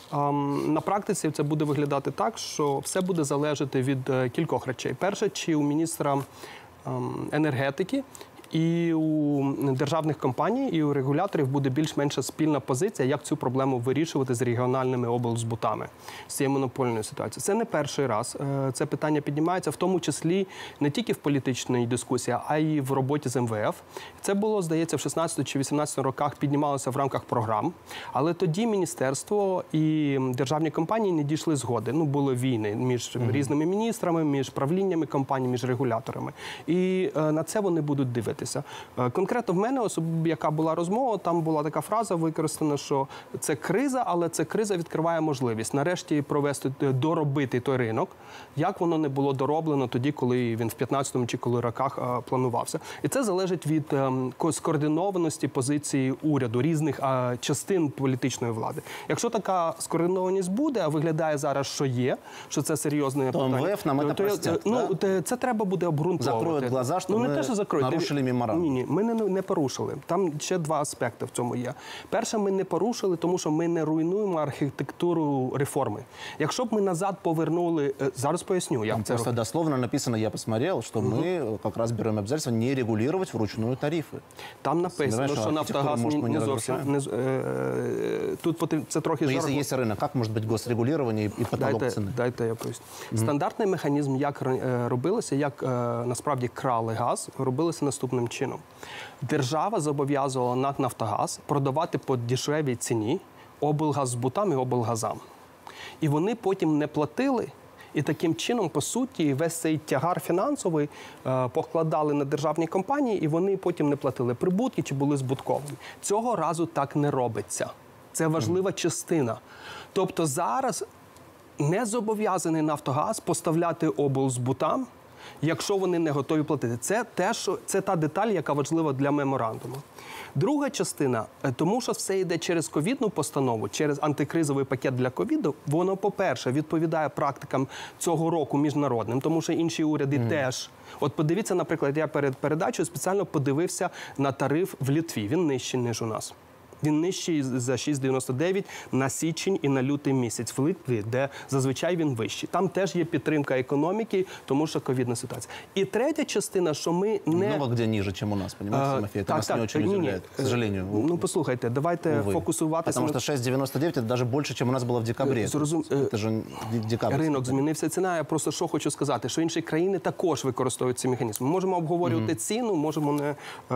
Speaker 8: Um, на практиці це буде виглядати так, що все буде залежати від uh, кількох речей. Перше, чи у міністра um, енергетики і у державних компаній, і у регуляторів буде більш-менш спільна позиція, як цю проблему вирішувати з регіональними облзбутами, з цією монопольною ситуацією. Це не перший раз. Це питання піднімається, в тому числі не тільки в політичній дискусії, а й в роботі з МВФ. Це було, здається, в шістнадцятому чи вісімнадцятому роках піднімалося в рамках програм, але тоді міністерство і державні компанії не дійшли згоди. Ну, були війни між mm-hmm. різними міністрами, між правліннями компаній, між регуляторами. І е, на це вони будуть дивитися. Конкретно в мене, яка була розмова, там була така фраза використана, що це криза, але це криза відкриває можливість нарешті провести, доробити той ринок, як воно не було дороблено тоді, коли він в п'ятнадцятому чи коли роках а, планувався. І це залежить від а, скоординованості позиції уряду, різних а, частин політичної влади. Якщо така скоординованість буде, а виглядає зараз, що є, що це серйозне
Speaker 1: то
Speaker 8: питання,
Speaker 1: МВФ нам
Speaker 8: то,
Speaker 1: це простять,
Speaker 8: ну,
Speaker 1: да?
Speaker 8: це треба буде обґрунтовувати.
Speaker 1: Закроють глаза, що
Speaker 8: ну,
Speaker 1: ми
Speaker 8: не те, що закроють.
Speaker 1: нарушили меморандум.
Speaker 8: Ні, ні, ми не, не порушили. Там ще два аспекти в цьому є. Перше, ми не порушили, тому що ми не руйнуємо архітектуру реформи. Якщо б ми назад повернули, зараз поясню, як
Speaker 1: Там
Speaker 8: це
Speaker 1: просто
Speaker 8: робити.
Speaker 1: дословно написано, я посмотрел, что угу. мы как раз берем обязательство не регулировать вручную тарифы.
Speaker 8: Там написано, що Нафтогаз не, не зовсім... Не, е, тут потрібно, це трохи
Speaker 1: Но
Speaker 8: жарко.
Speaker 1: если есть рынок, как может быть госрегулирование и потолок
Speaker 8: Дайте,
Speaker 1: цены?
Speaker 8: дайте я поясню. Угу. Стандартний механізм, як е, робилося, як е, насправді крали газ, робилося наступним чином. Держава зобов'язувала НАК «Нафтогаз» продавати по дешевій ціні облгаззбутам і облгазам. І вони потім не платили, і таким чином, по суті, весь цей тягар фінансовий е, покладали на державні компанії, і вони потім не платили прибутки чи були збутковими. Цього разу так не робиться. Це важлива частина. Тобто зараз не зобов'язаний «Нафтогаз» поставляти облзбутам, якщо вони не готові платити. Це, те, що, це та деталь, яка важлива для меморандуму. Друга частина, тому що все йде через ковідну постанову, через антикризовий пакет для ковіду, воно, по-перше, відповідає практикам цього року міжнародним, тому що інші уряди mm. теж. От подивіться, наприклад, я перед передачею спеціально подивився на тариф в Литві. Він нижчий, ніж у нас. Він нижчий за шість дев'яносто дев'ять на січень і на лютий місяць в Литві, де зазвичай він вищий. Там теж є підтримка економіки, тому що ковідна ситуація. І третя частина, що ми не...
Speaker 1: Много где ниже, чем у нас, понимаете, Тимофей? Это
Speaker 8: так,
Speaker 1: нас
Speaker 8: так,
Speaker 1: не очень
Speaker 8: ні, ні.
Speaker 1: удивляет, к сожалению.
Speaker 8: Ну, послухайте, давайте
Speaker 1: Увы.
Speaker 8: фокусуватися...
Speaker 1: Потому что шість дев'яносто дев'ять – это даже больше, чем у нас было в декабре.
Speaker 8: Зрозум...
Speaker 1: Это же декабрь.
Speaker 8: Ринок змінився, ціна. Я просто що хочу сказати, що інші країни також використовують ці механізми. Ми можемо обговорювати mm-hmm. ціну, можемо не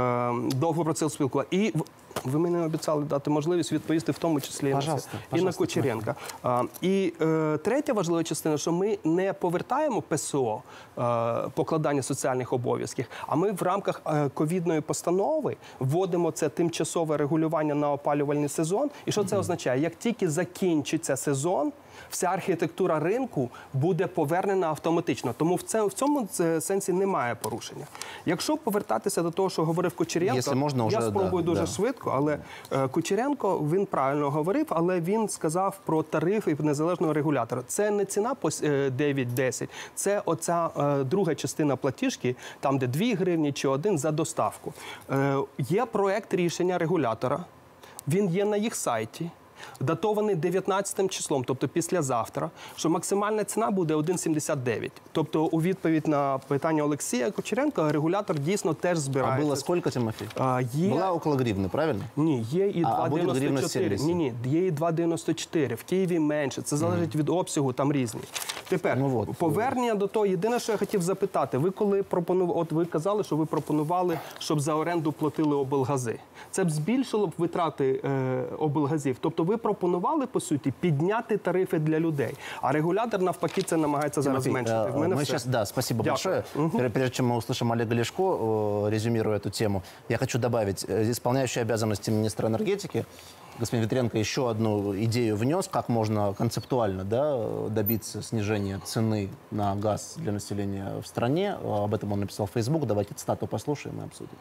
Speaker 8: е, довго про це спілкувати. І ви мені обіцяли дати можливість відповісти в тому числі
Speaker 1: пожалуйста,
Speaker 8: і на, і на Кучеренка. А, і е, третя важлива частина, що ми не повертаємо ПСО, е, покладання соціальних обов'язків, а ми в рамках е, ковідної постанови вводимо це тимчасове регулювання на опалювальний сезон. І що це mm-hmm. означає? Як тільки закінчиться сезон, вся архітектура ринку буде повернена автоматично. Тому в, це, в цьому сенсі немає порушення. Якщо повертатися до того, що говорив Кучеренко, можна, вже, я спробую да, дуже да. швидко, але е, Кучеренко, він правильно говорив, але він сказав про тарифи незалежного регулятора. Це не ціна по дев'ять-десять, це оця е, друга частина платіжки, там де дві гривні чи один за доставку. Е, є проект рішення регулятора, він є на їх сайті. Датований дев'ятнадцятим числом, тобто післязавтра, що максимальна ціна буде один сімдесят дев'ять. Тобто у відповідь на питання Олексія Кучеренка регулятор дійсно теж збирається.
Speaker 1: А було скільки, Тимофій?
Speaker 8: А, є...
Speaker 1: Була около гривни, правильно?
Speaker 8: Ні, є і два дев'яносто чотири. Ні, ні, є і два дев'яносто чотири. В Києві менше. Це залежить mm. від обсягу, там різні. Тепер, ну, от, повернення до того, єдине, що я хотів запитати, ви коли пропонували, от ви казали, що ви пропонували, щоб за оренду платили облгази. Це б збільшило б витрати е, облгазів. Тобто ви пропонували, по суті, підняти тарифи для людей. А регулятор, навпаки, це намагається зараз зменшити. В мене
Speaker 1: мы
Speaker 8: все.
Speaker 1: сейчас, да, спасибо
Speaker 8: Дякую.
Speaker 1: большое.
Speaker 8: Угу.
Speaker 1: Прежде чем мы услышим Олега Ляшко, резюмируя эту тему, я хочу добавить, исполняющий обязанности министра энергетики господин Ветренко еще одну идею внес, как можно концептуально, да, добиться снижения цены на газ для населения в стране. Об этом он написал в Facebook. Давайте цитату послушаем и обсудим.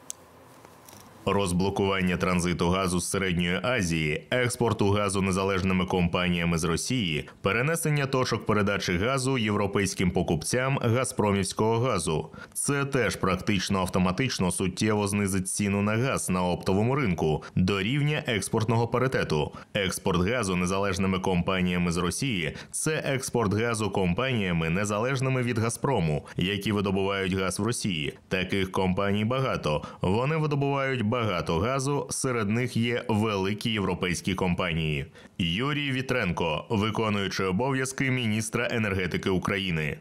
Speaker 10: Розблокування транзиту газу з Середньої Азії, експорту газу незалежними компаніями з Росії, перенесення точок передачі газу європейським покупцям газпромівського газу. Це теж практично автоматично суттєво знизить ціну на газ на оптовому ринку до рівня експортного паритету. Експорт газу незалежними компаніями з Росії – це експорт газу компаніями незалежними від Газпрому, які видобувають газ в Росії. Таких компаній багато. Вони видобувають багато газу, серед них є великі європейські компанії. Юрій Вітренко, виконуючий обов'язки міністра енергетики України.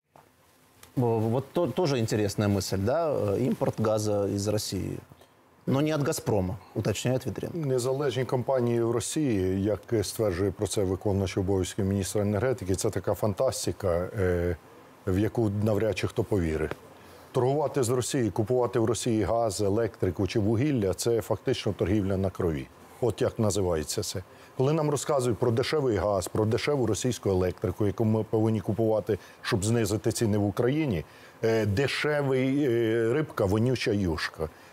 Speaker 1: Вот то, тоже интересная мысль, да? Импорт газа из России. Но не від «Газпрома», уточняє Вітренко.
Speaker 2: Незалежні компанії в Росії, як стверджує про це виконуючий обов'язки міністра енергетики, це така фантастика, в яку навряд чи хто повірить. Торгувати з Росії, купувати в Росії газ, електрику чи вугілля – це фактично торгівля на крові. От як називається це. Коли нам розказують про дешевий газ, про дешеву російську електрику, яку ми повинні купувати, щоб знизити ціни в Україні, дешевий рибка, вонюча юшка.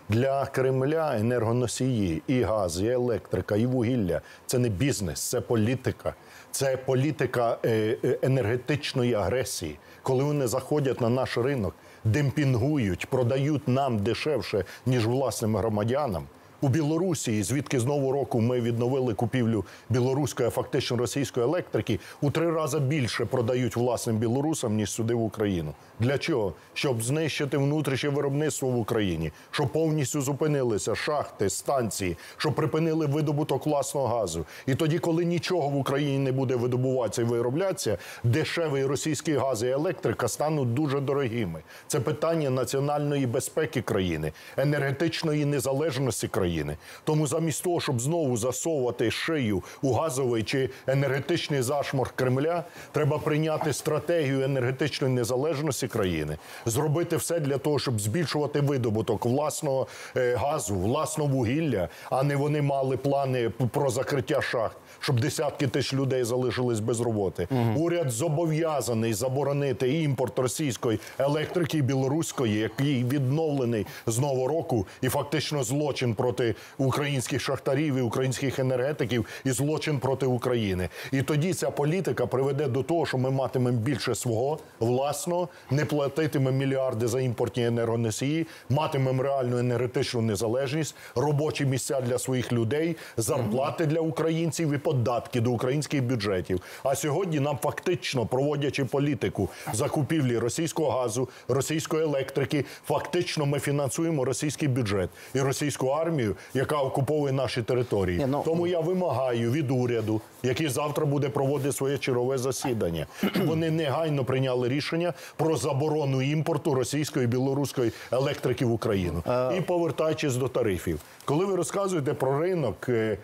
Speaker 2: Для Кремля енергоносії, і газ, і електрика, і вугілля – це не бізнес, це політика. Це політика енергетичної агресії. Коли вони заходять на наш ринок, демпінгують, продають нам дешевше, ніж власним громадянам. У Білорусі, звідки з Нового року ми відновили купівлю білоруської, а фактично російської електрики, у три рази більше продають власним білорусам, ніж сюди в Україну. Для чого? Щоб знищити внутрішнє виробництво в Україні, щоб повністю зупинилися шахти, станції, щоб припинили видобуток власного газу. І тоді, коли нічого в Україні не буде видобуватися і вироблятися, дешевий російський газ і електрика стануть дуже дорогими. Це питання національної безпеки країни, енергетичної незалежності країни. Тому замість того, щоб знову засовувати шию у газовий чи енергетичний зашморг Кремля, треба прийняти стратегію енергетичної незалежності країни, зробити все для того, щоб збільшувати видобуток власного е, газу, власного вугілля, а не вони мали плани про закриття шахт, щоб десятки тисяч людей залишились без роботи. Угу. Уряд зобов'язаний заборонити імпорт російської електрики і білоруської, який відновлений з Нового року, і фактично злочин проти українських шахтарів і українських енергетиків, і злочин проти України. І тоді ця політика приведе до того, що ми матимемо більше свого власного, не платитимемо мільярди за імпортні енергоносії, матимемо реальну енергетичну незалежність, робочі місця для своїх людей, зарплати для українців і податки до українських бюджетів. А сьогодні нам фактично, проводячи політику закупівлі російського газу, російської електрики, фактично ми фінансуємо російський бюджет і російську армію, яка окуповує наші території. Ні, ну... Тому я вимагаю від уряду, який завтра буде проводити своє чергове засідання, щоб вони негайно прийняли рішення про заборону імпорту російської і білоруської електрики в Україну. А... І повертаючись до тарифів. Коли ви розказуєте про ринок, е,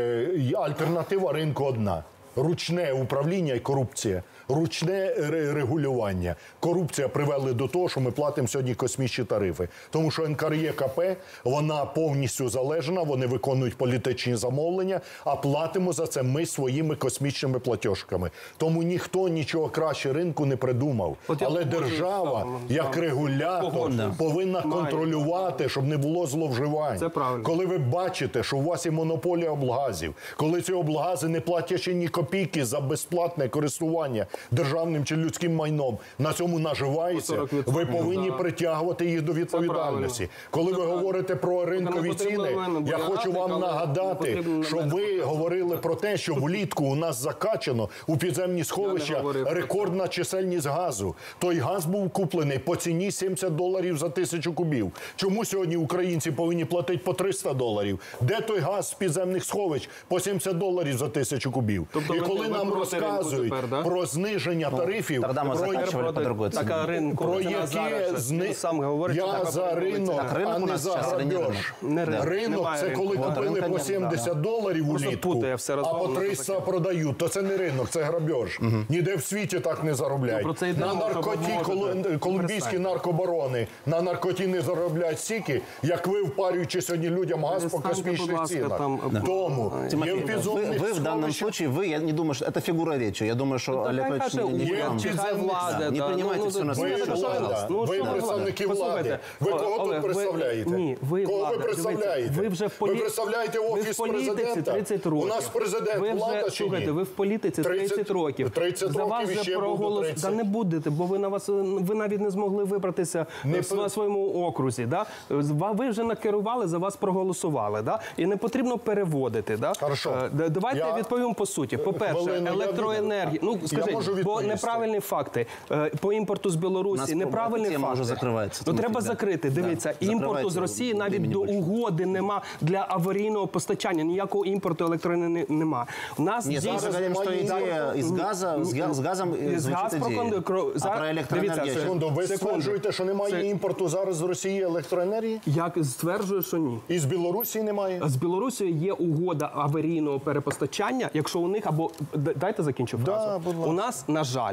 Speaker 2: е, альтернатива ринку одна – ручне управління і корупція. Ручне регулювання. Корупція привели до того, що ми платимо сьогодні космічні тарифи. Тому що ен ка ер є ка пе, вона повністю залежна, вони виконують політичні замовлення, а платимо за це ми своїми космічними платіжками. Тому ніхто нічого краще ринку не придумав. От Але держава, сам, як сам. регулятор, Погода. повинна Має. контролювати, щоб не було зловживань.
Speaker 8: Це правильно.
Speaker 2: Коли ви бачите, що у вас є монополія облгазів, коли ці облгази не платять ні копійки за безплатне користування державним чи людським майном, на цьому наживається, ви повинні да. притягувати їх до відповідальності. Коли ви говорите про ринкові ціни, я хочу вам нагадати, що ви говорили про те, що влітку у нас закачано у підземні сховища рекордна чисельність газу. Той газ був куплений по ціні сімдесят доларів за тисячу кубів. Чому сьогодні українці повинні платити по триста доларів? Де той газ з підземних сховищ по сімдесят доларів за тисячу кубів? Тобто І коли нам розказують тепер, да? про зниження тарифів,
Speaker 1: Тогда мы заканчивали по другой цене.
Speaker 8: Так, ринку,
Speaker 2: про які зни...
Speaker 8: сам говорить,
Speaker 2: я за ринок,
Speaker 1: так, ринок
Speaker 2: а не за грабеж. Ринок, ринок – це коли купили по сімдесят доларів улітку, а по триста продають. То це не ринок, це грабеж. Угу. Ніде в світі так не заробляють. Ну, на наркоті колу... колумбійські наркобарони на наркоті не заробляють стільки, як ви, впарюючи сьогодні людям газ по космічних цінах.
Speaker 1: Да.
Speaker 2: Тому
Speaker 1: Тимофей, вы, вы в данном случае, вы, я не думаю, что это фигура речи. Я думаю, что Олег Ильич не, не,
Speaker 2: влада,
Speaker 1: не принимайте
Speaker 2: ну,
Speaker 1: все на
Speaker 2: ви, влада,
Speaker 8: ну,
Speaker 2: ви представники влади. Ви кого
Speaker 8: Олег,
Speaker 2: тут представляєте?
Speaker 8: Ви, ні, ви
Speaker 2: кого
Speaker 8: влада,
Speaker 2: ви представляєте?
Speaker 8: Ви, вже в полі...
Speaker 2: ви представляєте Офіс
Speaker 8: ви в
Speaker 2: президента?
Speaker 8: тридцять років.
Speaker 2: У нас президент
Speaker 8: ви вже,
Speaker 2: влада чи ні?
Speaker 8: Слухайте, ви в політиці тридцять років.
Speaker 2: тридцять
Speaker 8: За вас
Speaker 2: років і ще
Speaker 8: проголос...
Speaker 2: тридцять.
Speaker 8: Да не будете, бо ви, на вас, ви навіть не змогли вибратися не в по... своєму окрузі. Да? Ви вже накерували, за вас проголосували. Да? І не потрібно переводити. Да?
Speaker 2: Хорошо.
Speaker 8: Давайте я відповім по суті. По-перше, електроенергія. Ну, скажіть, бо неправильні факти. По імпорту з Білорусі неправильні факти.
Speaker 1: Закривається.
Speaker 8: Ну, треба закрити. Дивіться, да. імпорту з Росії навіть до угоди нема для аварійного постачання. Ніякого імпорту електроенергії нема. У нас
Speaker 1: Ні,
Speaker 8: здесь...
Speaker 1: зараз говоримо, що ідея із газу, з газом звучить ідея. А про електроенергію?
Speaker 2: Секунду, ви стверджуєте, що немає Це... імпорту зараз з Росії електроенергії?
Speaker 8: Я стверджую, що ні.
Speaker 2: І з Білорусі немає?
Speaker 8: З Білорусі є угода аварійного перепостачання, якщо у них або... Дайте закінчу фразу.
Speaker 2: Да,
Speaker 8: у нас, на жаль,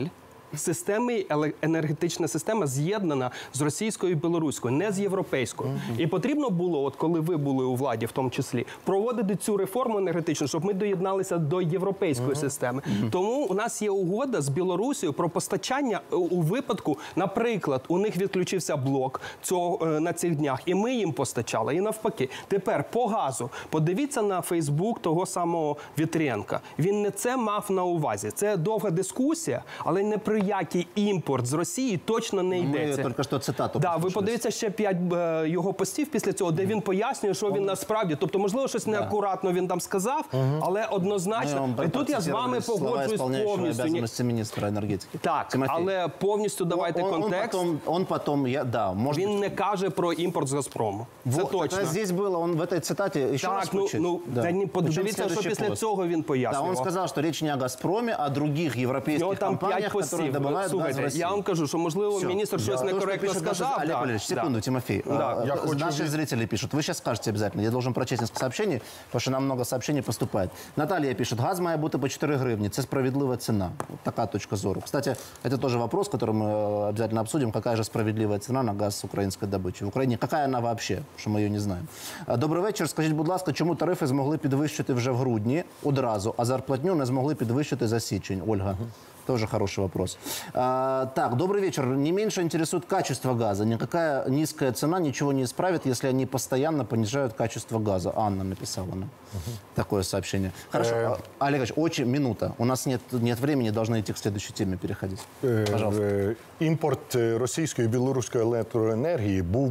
Speaker 8: системи, енергетична система з'єднана з російською і білоруською, не з європейською. Mm-hmm. І потрібно було, от коли ви були у владі в тому числі, проводити цю реформу енергетичну, щоб ми доєдналися до європейської mm-hmm. системи. Mm-hmm. Тому у нас є угода з Білорусією про постачання у випадку, наприклад, у них відключився блок цього, на цих днях, і ми їм постачали, і навпаки. Тепер по газу. Подивіться на Фейсбук того самого Вітренка. Він не це мав на увазі. Це довга дискусія, але не при який імпорт з Росії точно не йдеться.
Speaker 1: Ми тільки що цитату.
Speaker 8: Да, ви подивіться ще п'ять е, його постів після цього, де він пояснює, що він насправді, тобто, можливо, щось неакуратно він там сказав, але однозначно. І тут я з вами погоджуюсь повністю.
Speaker 1: Обов'язки міністра енергетики.
Speaker 8: Так,
Speaker 1: Тимофій.
Speaker 8: Але повністю давайте
Speaker 1: он,
Speaker 8: контекст.
Speaker 1: Он потом, он потом, я, да, может
Speaker 8: він
Speaker 1: быть...
Speaker 8: не каже про імпорт з Газпрому. Це
Speaker 1: вот,
Speaker 8: точно.
Speaker 1: Здесь было, он в этой цитате, еще
Speaker 8: так,
Speaker 1: раз
Speaker 8: ну,
Speaker 1: включить?
Speaker 8: ну,
Speaker 1: да.
Speaker 8: Та ні, подивіться, що після
Speaker 1: пост.
Speaker 8: цього він пояснював.
Speaker 1: Да, он сказал, что речь не о «Газпроме», а о других европейских
Speaker 8: там
Speaker 1: компаниях, которые добывают газ в России.
Speaker 8: Я вам кажу, що, можливо,
Speaker 1: Все.
Speaker 8: міністр щось
Speaker 1: То,
Speaker 8: некоректно
Speaker 1: пишет,
Speaker 8: сказав.
Speaker 1: Олег
Speaker 8: Да.
Speaker 1: Валерьевич, секунду,
Speaker 8: Да.
Speaker 1: Тимофей.
Speaker 8: Да.
Speaker 1: А,
Speaker 2: Я хочу...
Speaker 1: Наши зрители пишут. Вы сейчас скажете обязательно. Я должен прочесть несколько сообщений, потому что нам много сообщений поступает. Наталья пишет, газ має бути по чотири гривні. Це справедлива ціна. Вот такая точка зору. Кстати, это тоже вопрос, который мы обязательно обсудим. Какая же справедливая цена на газ с украинской добычи в Украине? Какая она вообще, що ми її не знаємо? Добрий вечір. Скажіть, будь ласка, чому тарифи змогли підвищити вже в грудні одразу, а зарплатню не змогли підвищити за січень? Ольга. Тоже хороший вопрос. А, так, добрый вечер. Не меньше интересует качество газа. Никакая низкая цена ничего не исправит, если они постоянно понижают качество газа. Анна написала нам угу. такое сообщение. Хорошо. Э... Олег Ильич, очень минута. У нас нет, нет времени, должны идти к следующей теме переходить. Пожалуйста.
Speaker 2: Імпорт російської і білоруської електроенергії був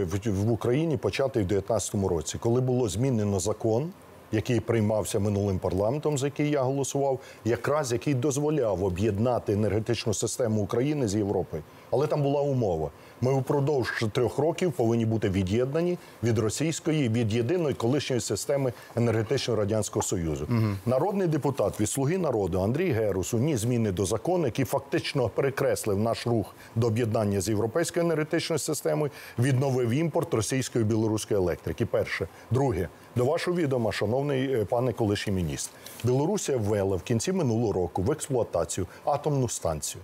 Speaker 2: в Україні початий в дев'ятнадцятому році, коли було змінено закон, який приймався минулим парламентом, за який я голосував, якраз який дозволяв об'єднати енергетичну систему України з Європою. Але там була умова. Ми впродовж трьох років повинні бути від'єднані від російської, від єдиної колишньої системи енергетичного Радянського Союзу. Угу. Народний депутат від «Слуги народу» Андрій Герус уніс зміни до закону, який фактично перекреслив наш рух до об'єднання з європейською енергетичною системою, відновив імпорт російської і білоруської електрики. Перше. Друге. До вашого відома, шановний пане колишній міністр, Білорусія ввела в кінці минулого року в експлуатацію атомну станцію.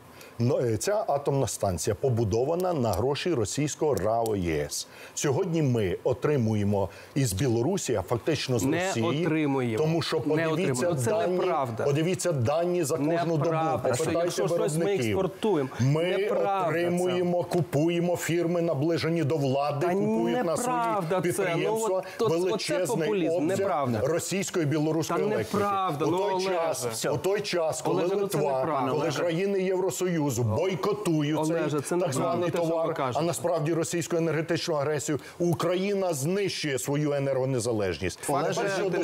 Speaker 2: Ця атомна станція побудована на гроші російського РАО ЄС. Сьогодні ми отримуємо із Білорусі, а фактично з
Speaker 8: не
Speaker 2: Росії,
Speaker 8: отримуємо.
Speaker 2: тому що подивіться,
Speaker 8: це
Speaker 2: дані, подивіться дані за кожну
Speaker 8: неправда.
Speaker 2: добу, попитайте виробників.
Speaker 8: Ми експортуємо.
Speaker 2: Ми
Speaker 8: неправда
Speaker 2: отримуємо, це. Купуємо фірми, наближені до влади,
Speaker 8: Та
Speaker 2: купують на свої підприємства
Speaker 8: ну,
Speaker 2: величезний обсяг російської і білоруської
Speaker 8: Та
Speaker 2: електрики.
Speaker 8: неправда.
Speaker 2: У
Speaker 8: ну,
Speaker 2: той,
Speaker 8: Олеже.
Speaker 2: час, у той час, коли
Speaker 8: Олеже,
Speaker 2: Литва,
Speaker 8: ну,
Speaker 2: коли країни Євросоюзу бойкотують
Speaker 8: Олеже,
Speaker 2: цей так званий
Speaker 8: те,
Speaker 2: товар, а насправді російську енергетичну агресію, Україна знищує свою енергонезалежність.
Speaker 1: Олеже,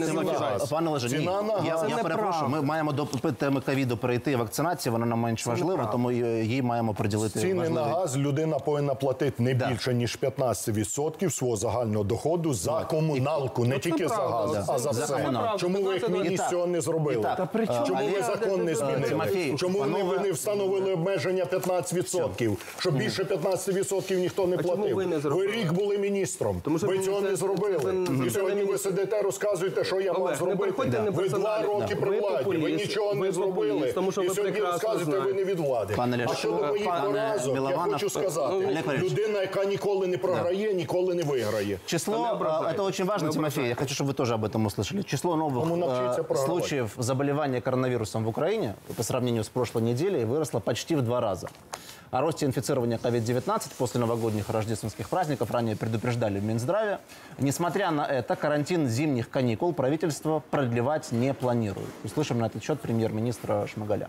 Speaker 1: пане Олеже, ні, я, я перепрошую, ми маємо до теми ковіду перейти, вакцинації, вона нам менш важлива, тому її маємо приділити.
Speaker 2: Ціни
Speaker 1: важливі.
Speaker 2: на газ людина повинна платити не
Speaker 1: да.
Speaker 2: більше, ніж п'ятнадцять відсотків свого загального доходу за да. комуналку, не тільки за газ, да. а за, за все. Комуналку. Чому ви як міністр цього не зробили? Чому ви закон не змінили? Чому ви не встановили обмеження п'ятнадцять відсотків, щоб більше п'ятнадцять відсотків ніхто не платив?
Speaker 8: Ви, не
Speaker 2: ви рік були міністром, ви цього не зробили. І сьогодні ви сидите, розказуєте, що я мав зробити. Ви два роки при владі, ви нічого не зробили. І сьогодні розказуєте, ви не від влади. А щодо моїх поразок, я хочу сказати, людина, яка ніколи не програє, ніколи не виграє.
Speaker 1: Число, это очень важно, Тимофей, я хочу, чтобы вы тоже об этом услышали. Число новых случаев заболевания коронавирусом в Украине по сравнению с прошлой неделей выросло почти в два раза. О росте инфицирования ковид девятнадцать после новогодних и рождественских праздников ранее предупреждали в Минздраве. Несмотря на это, карантин зимних каникул правительство продлевать не планирует. Услышим на этот счет премьер-министра Шмигаля.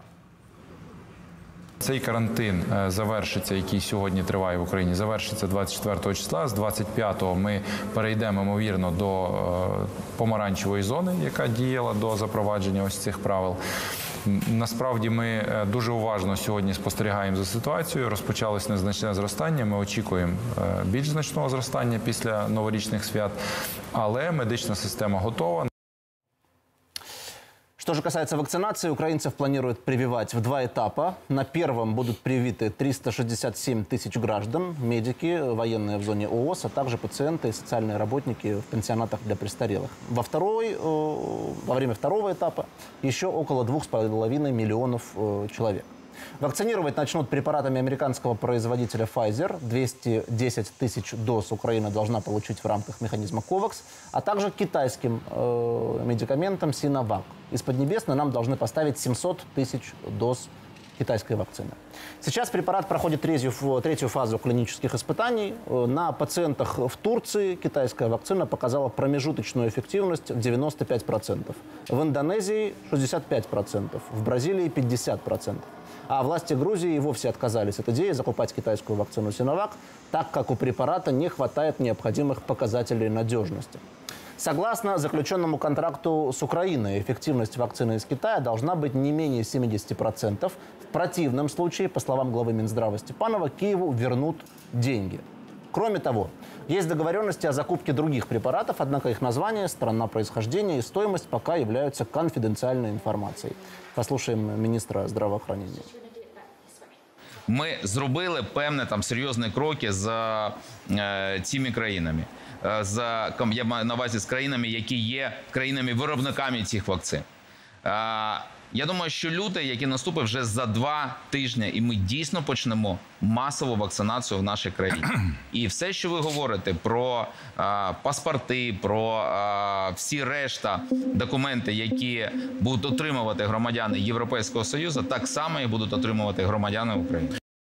Speaker 5: Цей карантин завершиться, який сьогодні триває в Україні, завершиться двадцять четвертого числа. З двадцять п'ятого ми перейдемо, ймовірно, до помаранчевої зони, яка діяла до запровадження ось цих правил. Насправді ми дуже уважно сьогодні спостерігаємо за ситуацією. Розпочалось незначне зростання. Ми очікуємо більш значного зростання після новорічних свят, але медична система готова.
Speaker 1: Что же касается вакцинации, украинцев планируют прививать в два этапа. На первом будут привиты триста шестьдесят семь тысяч граждан, медики, военные в зоне ООС, а также пациенты и социальные работники в пенсионатах для престарелых. Во, второй, во время второго этапа еще около двух с половиной миллионов человек. Вакцинировать начнут препаратами американского производителя Pfizer. двести десять тысяч доз Украина должна получить в рамках механизма ковакс, а также китайским э, медикаментом Sinovac. Из Поднебесной нам должны поставить семьсот тысяч доз китайской вакцины. Сейчас препарат проходит третью, третью фазу клинических испытаний. На пациентах в Турции китайская вакцина показала промежуточную эффективность в девяносто пять процентов. В Индонезии шестьдесят пять процентов, в Бразилии пятьдесят процентов. А власти Грузии и вовсе отказались от идеи закупать китайскую вакцину Sinovac, так как у препарата не хватает необходимых показателей надежности. Согласно заключенному контракту с Украиной, эффективность вакцины из Китая должна быть не менее семидесяти процентов. В противном случае, по словам главы Минздрава Степанова, Киеву вернут деньги. Кроме того, есть договоренности о закупке других препаратов, однако их название, страна происхождения и стоимость пока являются конфиденциальной информацией. Послушаем министра здравоохранения.
Speaker 11: Ми зробили певні там серйозні кроки з е, цими країнами. За, я маю на увазі з країнами, які є країнами-виробниками цих вакцин. Е, я думаю, що лютий, який наступить вже за два тижні, і ми дійсно почнемо масову вакцинацію в нашій країні. І все, що ви говорите про е, паспорти, про е, всі решта документи, які будуть отримувати громадяни Європейського Союзу, так само і будуть отримувати громадяни України.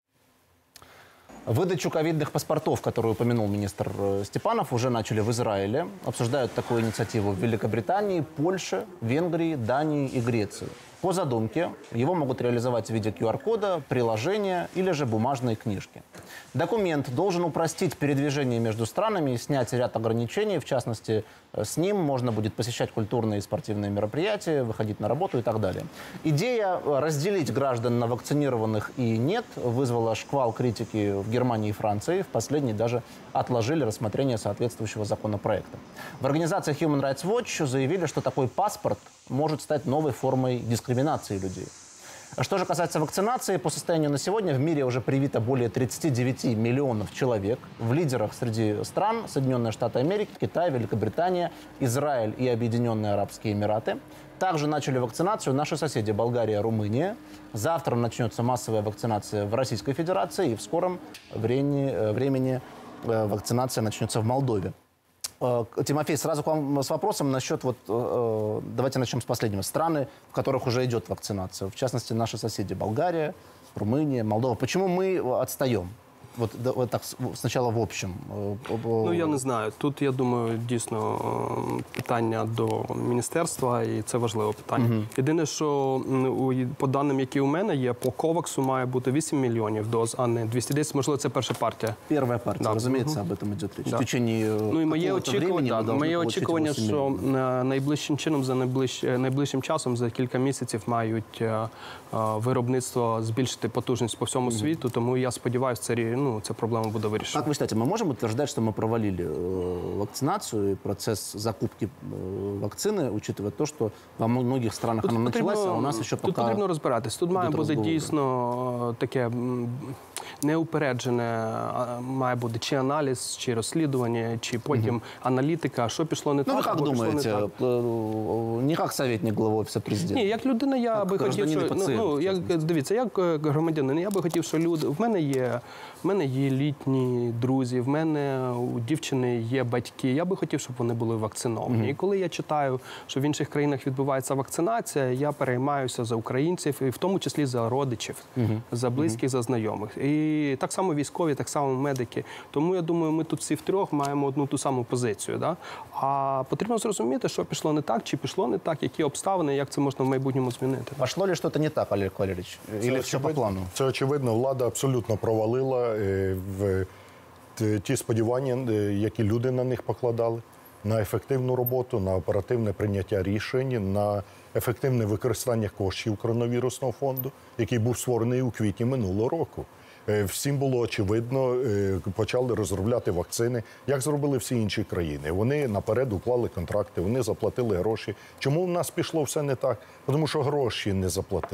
Speaker 1: Выдачу ковидных паспортов, которую упомянул министр Степанов, уже начали в Израиле. Обсуждают такую инициативу в Великобритании, Польше, Венгрии, Дании и Греции. По задумке, его могут реализовать в виде ку ар кода, приложения или же бумажной книжки. Документ должен упростить передвижение между странами и снять ряд ограничений. В частности, с ним можно будет посещать культурные и спортивные мероприятия, выходить на работу и так далее. Идея разделить граждан на вакцинированных и нет вызвала шквал критики в Германии и Франции. В последней даже отложили рассмотрение соответствующего законопроекта. В организации Human Rights Watch заявили, что такой паспорт может стать новой формой дискриминации людей. Что же касается вакцинации, по состоянию на сегодня в мире уже привито более тридцати девяти миллионов человек. В лидерах среди стран Соединенные Штаты Америки, Китай, Великобритания, Израиль и Объединенные Арабские Эмираты. Также начали вакцинацию наши соседи Болгария, Румыния. Завтра начнется массовая вакцинация в Российской Федерации, и в скором времени, времени вакцинация начнется в Молдове. Тимофей, сразу к вам с вопросом насчет, вот, давайте начнем с последнего. Страны, в которых уже идет вакцинация, в частности, наши соседи Болгария, Румыния, Молдова. Почему мы отстаем? Вот, вот так спочатку в общем.
Speaker 8: Ну, я не знаю. Тут, я думаю, дійсно питання до міністерства, і це важливе питання. Угу. Єдине, що по даним, які у мене є, по коваксу має бути вісім мільйонів доз, а не двісті десять. Можливо, це перша партія.
Speaker 1: Перша партія, да. Розуміється, угу. об этом йде річ. Да. В течение
Speaker 8: ну, і моє очікування, да, моє очікування, що найближчим чином, за найближ, найближчим часом, за кілька місяців мають виробництво збільшити потужність по всьому угу. світу, тому я сподіваюся, це ну, эта проблема будет вирішена.
Speaker 1: Как вы считаете, мы можем утверждать, что мы провалили э, вакцинацию и процесс закупки э, вакцины, учитывая то, что во многих странах тут она началась, а у нас еще пока...
Speaker 8: Тут потрібно розбиратись. Тут має бути дійсно таке неупереджене, має бути чи аналіз, чи розслідування, чи потім угу. аналітика, що пішло не
Speaker 1: ну,
Speaker 8: так,
Speaker 1: або пішло не так. Не як советник глави Офісу Президента.
Speaker 8: Ні, як людина я як би хотів, що... Ну, ну, як, дивіться, як громадянин, я би хотів, що люди... В мене є... В мене є літні друзі, в мене у дівчини є батьки. Я би хотів, щоб вони були вакциновані. Mm-hmm. І коли я читаю, що в інших країнах відбувається вакцинація, я переймаюся за українців, і в тому числі за родичів, mm-hmm. за близьких, mm-hmm. за знайомих. І так само військові, так само медики. Тому, я думаю, ми тут всі втрьох маємо одну ту саму позицію. Да? А потрібно зрозуміти, що пішло не так, чи пішло не так, які обставини, як це можна в майбутньому змінити.
Speaker 1: Пошло ли щось не так, Олег Валерійович? Или все по плану?
Speaker 2: Це очевидно, влада абсолютно провалила в ті сподівання, які люди на них покладали, на ефективну роботу, на оперативне прийняття рішень, на ефективне використання коштів коронавірусного фонду, який був створений у квітні минулого року. Всім було очевидно, почали розробляти вакцини, як зробили всі інші країни. Вони наперед уклали контракти, вони заплатили гроші. Чому в нас пішло все не так? Тому що гроші не заплатили.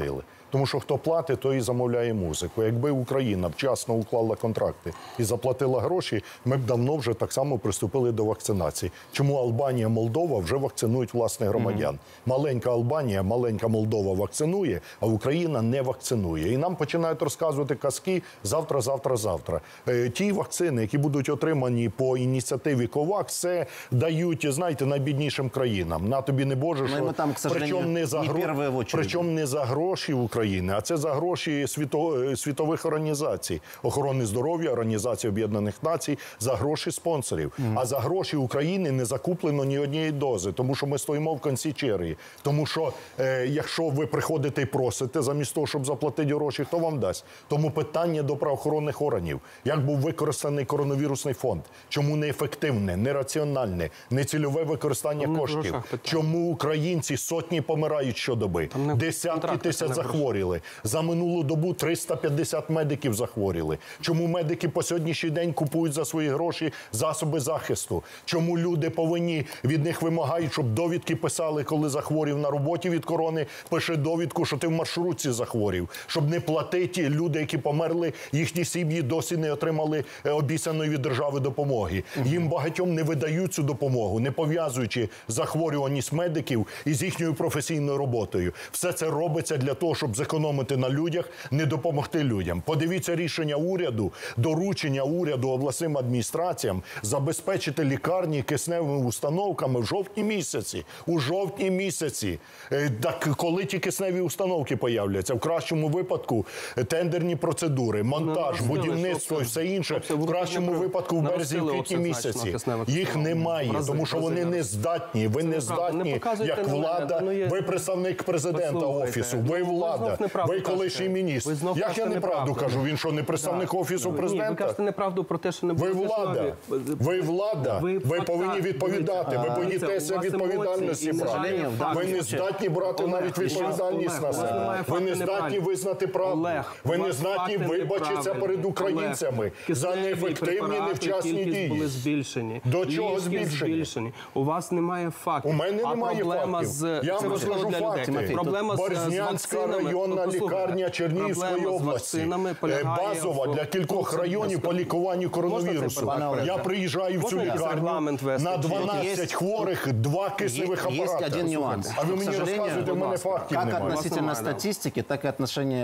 Speaker 2: Тому що хто платить, той і замовляє музику. Якби Україна вчасно уклала контракти і заплатила гроші, ми б давно вже так само приступили до вакцинації. Чому Албанія, Молдова вже вакцинують власних громадян? Mm-hmm. Маленька Албанія, маленька Молдова вакцинує, а Україна не вакцинує. І нам починають розказувати казки завтра, завтра, завтра. Е, ті вакцини, які будуть отримані по ініціативі КОВАКС, це дають, знаєте, найбіднішим країнам. На тобі не Боже, що...
Speaker 1: там, к
Speaker 2: причому не, за
Speaker 1: не
Speaker 2: гро... причому не за гроші України, а це за гроші світо... світових організацій. Охорони здоров'я, Організації Об'єднаних Націй, за гроші спонсорів. Mm. А за гроші України не закуплено ні однієї дози, тому що ми стоїмо в кінці черги. Тому що, е, якщо ви приходите і просите, замість того, щоб заплатити гроші, хто вам дасть? Тому питання до правоохоронних органів. Як був використаний коронавірусний фонд? Чому неефективне, нераціональне, нецільове використання там коштів? Чому українці сотні помирають щодоби? Не... Десятки тисяч захворіли. За минулу добу триста п'ятдесят медиків захворіли. Чому медики по сьогоднішній день купують за свої гроші засоби захисту? Чому люди повинні, від них вимагають, щоб довідки писали, коли захворів на роботі від корони, пиши довідку, що ти в маршрутці захворів. Щоб не платити, люди, які померли, їхні сім'ї досі не отримали обіцяної від держави допомоги. Їм багатьом не видають цю допомогу, не пов'язуючи захворюваність медиків із їхньою професійною роботою. Все це робиться для того, щоб зекономити на людях, не допомогти людям. Подивіться рішення уряду, доручення уряду обласним адміністраціям забезпечити лікарні кисневими установками в жовтні місяці. У жовтні місяці. Так коли ті кисневі установки появляться? В кращому випадку тендерні процедури, монтаж, будівництво і все інше. В кращому випадку в березні-квітні місяці. Їх немає, тому що вони не здатні. Ви не здатні, як влада. Ви представник президента Офісу. Ви влада. Ви колишній міністр. Як я неправду кажу? Він що, не представник Офісу президента?
Speaker 8: Ні, ви кажете неправду про те, що не буде.
Speaker 2: Ви влада. Ви влада. Ви повинні відповідати. Ви боїтеся відповідальності брати. Ви не здатні брати навіть відповідальність на себе. Ви не здатні визнати правду. Ви не здатні вибачитися перед українцями за неефективні, невчасні дії. До чого збільшені?
Speaker 8: У вас немає фактів.
Speaker 2: У мене немає фактів. Я вам розкажу факти. Борзнянська районна лікарня Чернігівської області. Базова для кількох районів по лікуванню коронавірусу. Я приїжджаю в цю лікарню, на дванадцять хворих два кисневих апарати. А ви мені розказуєте, в мене фактів немає.
Speaker 1: Как относительно статистики, так и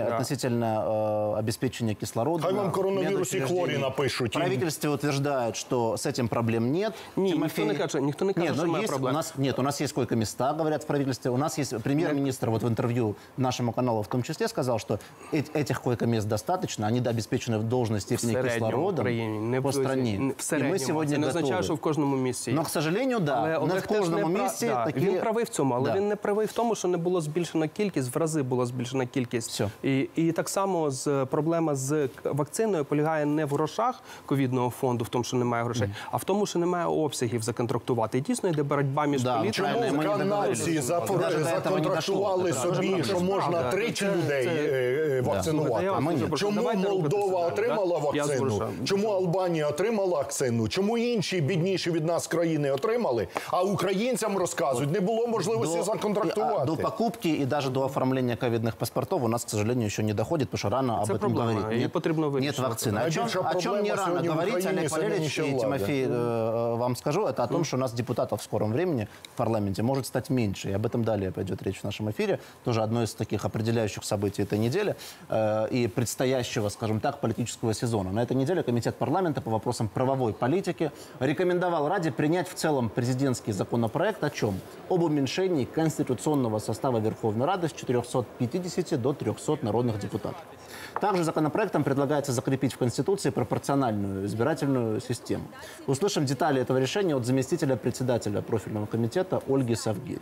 Speaker 1: относительно обеспечения кислорода.
Speaker 2: Хай вам коронавирус и хворі напишуть.
Speaker 1: Правительство утверждает, что с этим проблем нет.
Speaker 8: Ні, никто не каже, никто не каже,
Speaker 1: нет,
Speaker 8: что
Speaker 1: есть,
Speaker 8: проблем.
Speaker 1: У нас, нет, у нас есть койко-места, говорят в правительстве. У нас есть премьер-министр вот в интервью нашему каналу в том числе сказал, что этих койко-мест достаточно, они обеспечены в должной степени кислородом по стране.
Speaker 8: В середньому.
Speaker 1: И мы сегодня
Speaker 8: Це не
Speaker 1: готовы.
Speaker 8: означає, що в кожному місці.
Speaker 1: Но, к сожалению, да.
Speaker 8: Але
Speaker 1: не в кожному
Speaker 8: не
Speaker 1: місці
Speaker 8: да.
Speaker 1: такі...
Speaker 8: Він правий в цьому, але
Speaker 1: да.
Speaker 8: він не правий в тому, що не було збільшена кількість, в рази була збільшена кількість. І, і так само з, проблема з вакциною полягає не в грошах ковідного фонду, в тому, що немає грошей, mm. а в тому, що немає обсягів законтрактувати. І дійсно йде боротьба між
Speaker 2: да,
Speaker 8: політиками.
Speaker 2: Чому в Канаді законтрактували собі, що можна тричі людей вакцинувати? Чому Молдова отримала вакцину? Чому Албанія отримала вакцину? Чому інші бідніші від нас країни отримали, а українцям розказують, не було можливости законтрактувати?
Speaker 1: До покупки и даже до оформления ковидных паспортов у нас, к сожалению, еще не доходит, потому что рано об этом говорить. Нет, нет вакцины. О чем, о чем не рано говорить, Олег Валерьевич и Тимофей, э, вам скажу, это о том, что у нас депутатов в скором времени в парламенте может стать меньше. И об этом далее пойдет речь в нашем эфире. Тоже одно из таких определяющих событий этой недели э, и предстоящего, скажем так, политического сезона. На этой неделе Комитет парламента по вопросам правовой политики рекомендовал Раде принять в целом президентский законопроект о чем? Об уменьшении конституционного состава Верховной Рады с четырёхсот пятидесяти до трёхсот народных депутатов. Также законопроектом предлагается закрепить в Конституции пропорциональную избирательную систему. Услышим детали этого решения от заместителя председателя профильного комитета Ольги Совгирі.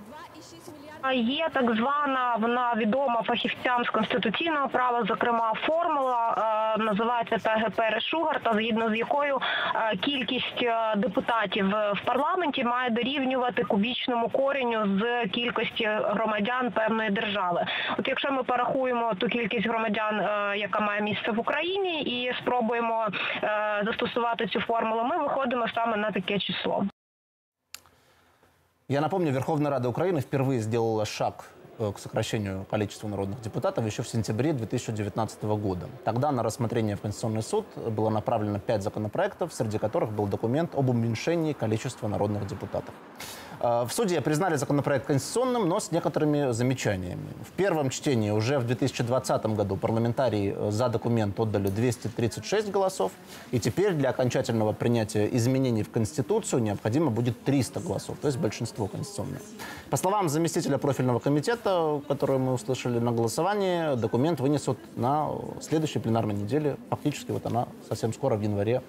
Speaker 12: Є так звана, вона відома фахівцям з конституційного права, зокрема формула, е, називається П Г П Решугарта, згідно з якою е, кількість депутатів в парламенті має дорівнювати кубічному кореню з кількості громадян певної держави. От якщо ми порахуємо ту кількість громадян, е, яка має місце в Україні, і спробуємо е, застосувати цю формулу, ми виходимо саме на таке число.
Speaker 1: Я напомню, Верховная Рада Украины впервые сделала шаг к сокращению количества народных депутатов еще в сентябре две тысячи девятнадцатого года. Тогда на рассмотрение в Конституционный суд было направлено пять законопроектов, среди которых был документ об уменьшении количества народных депутатов. В суде признали законопроект конституционным, но с некоторыми замечаниями. В первом чтении уже в две тысячи двадцатом году парламентарии за документ отдали двести тридцать шесть голосов, и теперь для окончательного принятия изменений в Конституцию необходимо будет триста голосов, то есть большинство конституционное. По словам заместителя профильного комитета, который мы услышали на голосовании, документ вынесут на следующей пленарной неделе, фактически вот она совсем скоро в январе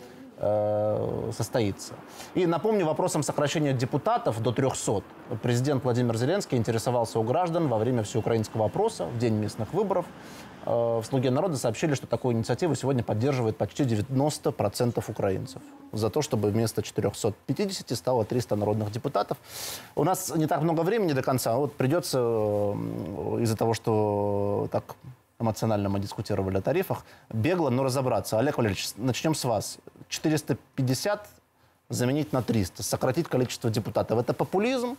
Speaker 1: состоится. И напомню, вопросом сокращения депутатов до трёхсот президент Владимир Зеленский интересовался у граждан во время всеукраинского опроса в день местных выборов. В «Слуге народа» сообщили, что такую инициативу сегодня поддерживает почти девяносто процентов украинцев. За то, чтобы вместо четырёхсот пятидесяти стало триста народных депутатов. У нас не так много времени до конца. Вот придется из-за того, что так эмоционально мы дискутировали о тарифах, бегло, но разобраться. Олег Валерьевич, начнем с вас. четыреста пятьдесят заменить на триста, сократить количество депутатов. Это популизм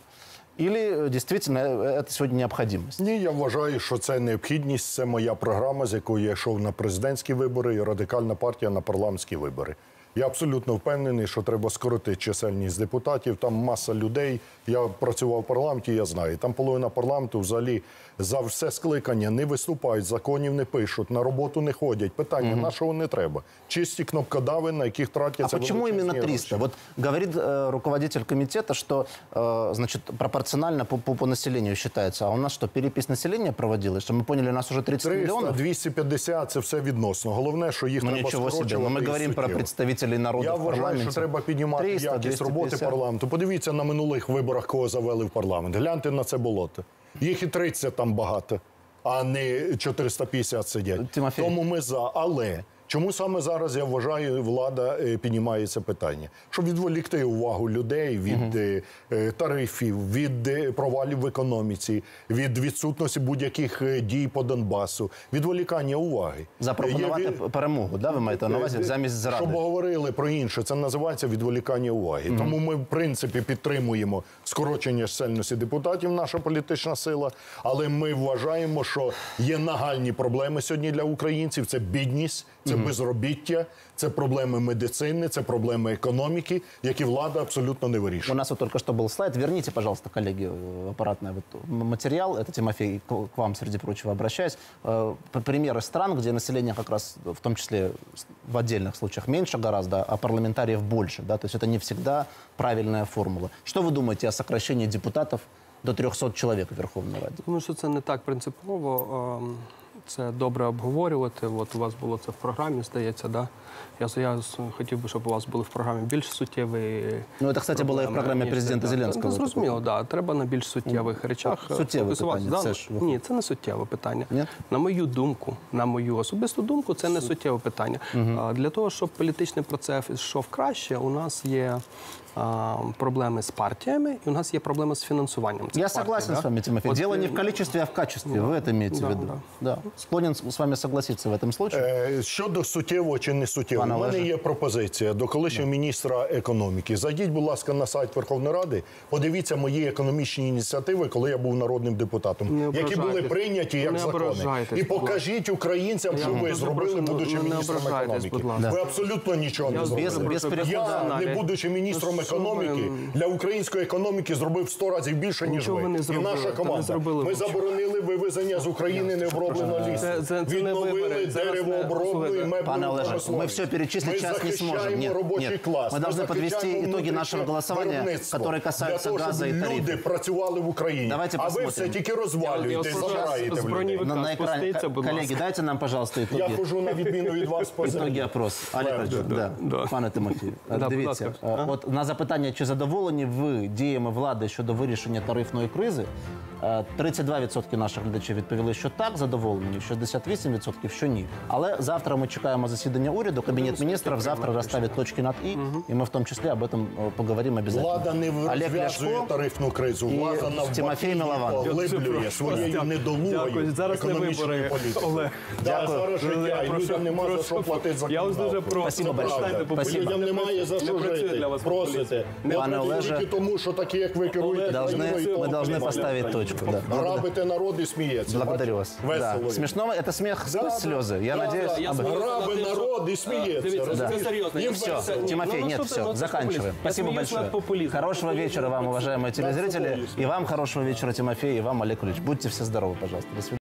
Speaker 1: или дійсно це сьогодні необхідність?
Speaker 2: Ні, я вважаю, що це необхідність. Це моя програма, з якою я йшов на президентські вибори і Радикальна партія на парламентські вибори. Я абсолютно впевнений, що треба скоротити чисельність депутатів. Там маса людей. Я працював в парламенті, я знаю. Там половина парламенту взагалі за все скликання не виступають, законів не пишуть, на роботу не ходять. Питання, угу. нашого не треба. Чисті кнопкодави, на яких тратяться...
Speaker 1: А почему именно триста? Вот говорит э, руководитель комитета, что э, значит, пропорционально по, по, по населению считается. А у нас что, перепись населения проводилась? Что мы поняли, у нас уже тридцать миллионов?
Speaker 2: триста, двісті п'ятдесят – це все відносно. Головне, що їх
Speaker 1: ну,
Speaker 2: треба скорочувати.
Speaker 1: Но мы говорим про представителей народу
Speaker 2: Я
Speaker 1: в парламенті.
Speaker 2: вважаю, що треба піднімати
Speaker 1: триста,
Speaker 2: якість роботи парламенту. Подивіться на минулих виборах, кого завели в парламент. Гляньте на це болото. Їх і тридцять там багато, а не чотириста п'ятдесят сидять.
Speaker 1: Тимофій.
Speaker 2: Тому ми за. Але чому саме зараз, я вважаю, влада піднімає це питання? Щоб відволікти увагу людей від угу. тарифів, від провалів в економіці, від відсутності будь-яких дій по Донбасу, відволікання уваги.
Speaker 1: Запропонувати Є... перемогу, да, ви маєте на увазі, замість зради?
Speaker 2: Щоб говорили про інше, це називається відволікання уваги. Угу. Тому ми, в принципі, підтримуємо скорочення чисельності депутатів, наша політична сила, але ми вважаємо, що є нагальні проблеми сьогодні для українців, це бідність, це безробіття, це проблеми медицини, це проблеми економіки, які влада абсолютно не вирішує.
Speaker 1: У нас вот только что был слайд. Верните, пожалуйста, коллеги, аппаратный вот материал. Это, Тимофей, к вам, среди прочего, обращаюсь. Примеры стран, где население как раз, в том числе в отдельных случаях, меньше гораздо, а парламентариев больше. Да? То есть это не всегда правильная формула. Что вы думаете о сокращении депутатов до трьохсот чоловік в Верховній Раді?
Speaker 8: Думаю, що це не так принципово. Це добре обговорювати. От у вас було це в програмі, здається, да? Я, я хотів би, щоб у вас були в програмі більш суттєві...
Speaker 1: Ну, це, кстати, було і в програмі президента Зеленського.
Speaker 8: Ну, зрозуміло, так. Да. Треба на більш суттєвих речах
Speaker 1: суттєве питання,
Speaker 8: да?
Speaker 1: це ж...
Speaker 8: Ні, це не суттєве питання.
Speaker 1: Ні?
Speaker 8: На мою думку, на мою особисту думку, це не суттєве питання. Угу. А, для того, щоб політичний процес йшов краще, у нас є а, проблеми з партіями, і у нас є проблеми з фінансуванням.
Speaker 1: Я
Speaker 8: партій,
Speaker 1: согласен
Speaker 8: да?
Speaker 1: с вами, Тимофей.
Speaker 8: Вот,
Speaker 1: Дело не в количестве, а в качестве. Да. Вы это имеете
Speaker 8: да,
Speaker 1: в виду?
Speaker 8: Да.
Speaker 1: Да. Склонен с вами согласиться в этом случае.
Speaker 2: Е, щодо суттєвого чи не суттєвого, у мене є пропозиція до колишнього да. міністра економіки. Зайдіть, будь ласка, на сайт Верховної Ради, подивіться мої економічні ініціативи, коли я був народним депутатом, які були прийняті як закони. І покажіть українцям, що ви зробили, будучи міністром економіки. Ви абсолютно нічого не зробили. Я, не будучи міністром економіки, для української економіки зробив сто разів більше, ніж ви. І наша команда. Ми заборонили вивезення з України необробленого лісу. Відновили деревообробну і меблеву промисловість.
Speaker 1: Мы все перечислить сейчас не сможем. Нет, нет. Мы должны подвести итоги нашего голосования, которые касаются газа и тарифов.
Speaker 2: Люди працювали в Україні,
Speaker 1: давайте
Speaker 2: а ви все тільки розвалюєте, забираєте в людей.
Speaker 1: На, на экране, коллеги, дайте нам, пожалуйста, итоги.
Speaker 2: Я хожу на відміну від вас по землі.
Speaker 1: Итоги опросу. Олег, да, да, да. Пане Тимофію, да, дивіться, от на запитання, чи задоволені ви діями влади щодо вирішення тарифної кризи, тридцять два відсотки наших глядачів відповіли, що так, задоволені, шістдесят вісім відсотків, що ні. Але завтра ми чекаємо засідання уряду, Кабінет міністрів завтра розставить точки над «і», і ми в тому числі об этом поговоримо обов'язково.
Speaker 2: Влада не розв'язує тарифну кризу, влада навпаки поглиблює своєю недолугою економічною політикою. Зараз життя, і людям нема за що платити за комуналку.
Speaker 8: Я вас дуже прошу.
Speaker 2: Людям немає за що жити. Просите. Не працюйте тому, що такі, як ви керуєте.
Speaker 1: Ми повинні поставити точку. секундочку. Да.
Speaker 2: Грабите народ і сміється.
Speaker 1: Благодарю вас.
Speaker 2: Весело.
Speaker 1: Да. Смешно, это смех сквозь
Speaker 2: Да,
Speaker 1: слезы. Я
Speaker 2: да,
Speaker 1: надеюсь...
Speaker 2: да.
Speaker 1: об этом.
Speaker 2: Граби народ і сміється.
Speaker 1: Да.
Speaker 2: Їм
Speaker 1: Все,
Speaker 2: весело.
Speaker 1: Тимофей, нет, все, заканчиваем. Спасибо большое. Хорошего вечера вам, уважаемые телезрители. И вам хорошего вечера, Тимофей, и вам, Олег Ильич. Будьте все здоровы, пожалуйста. До свидания.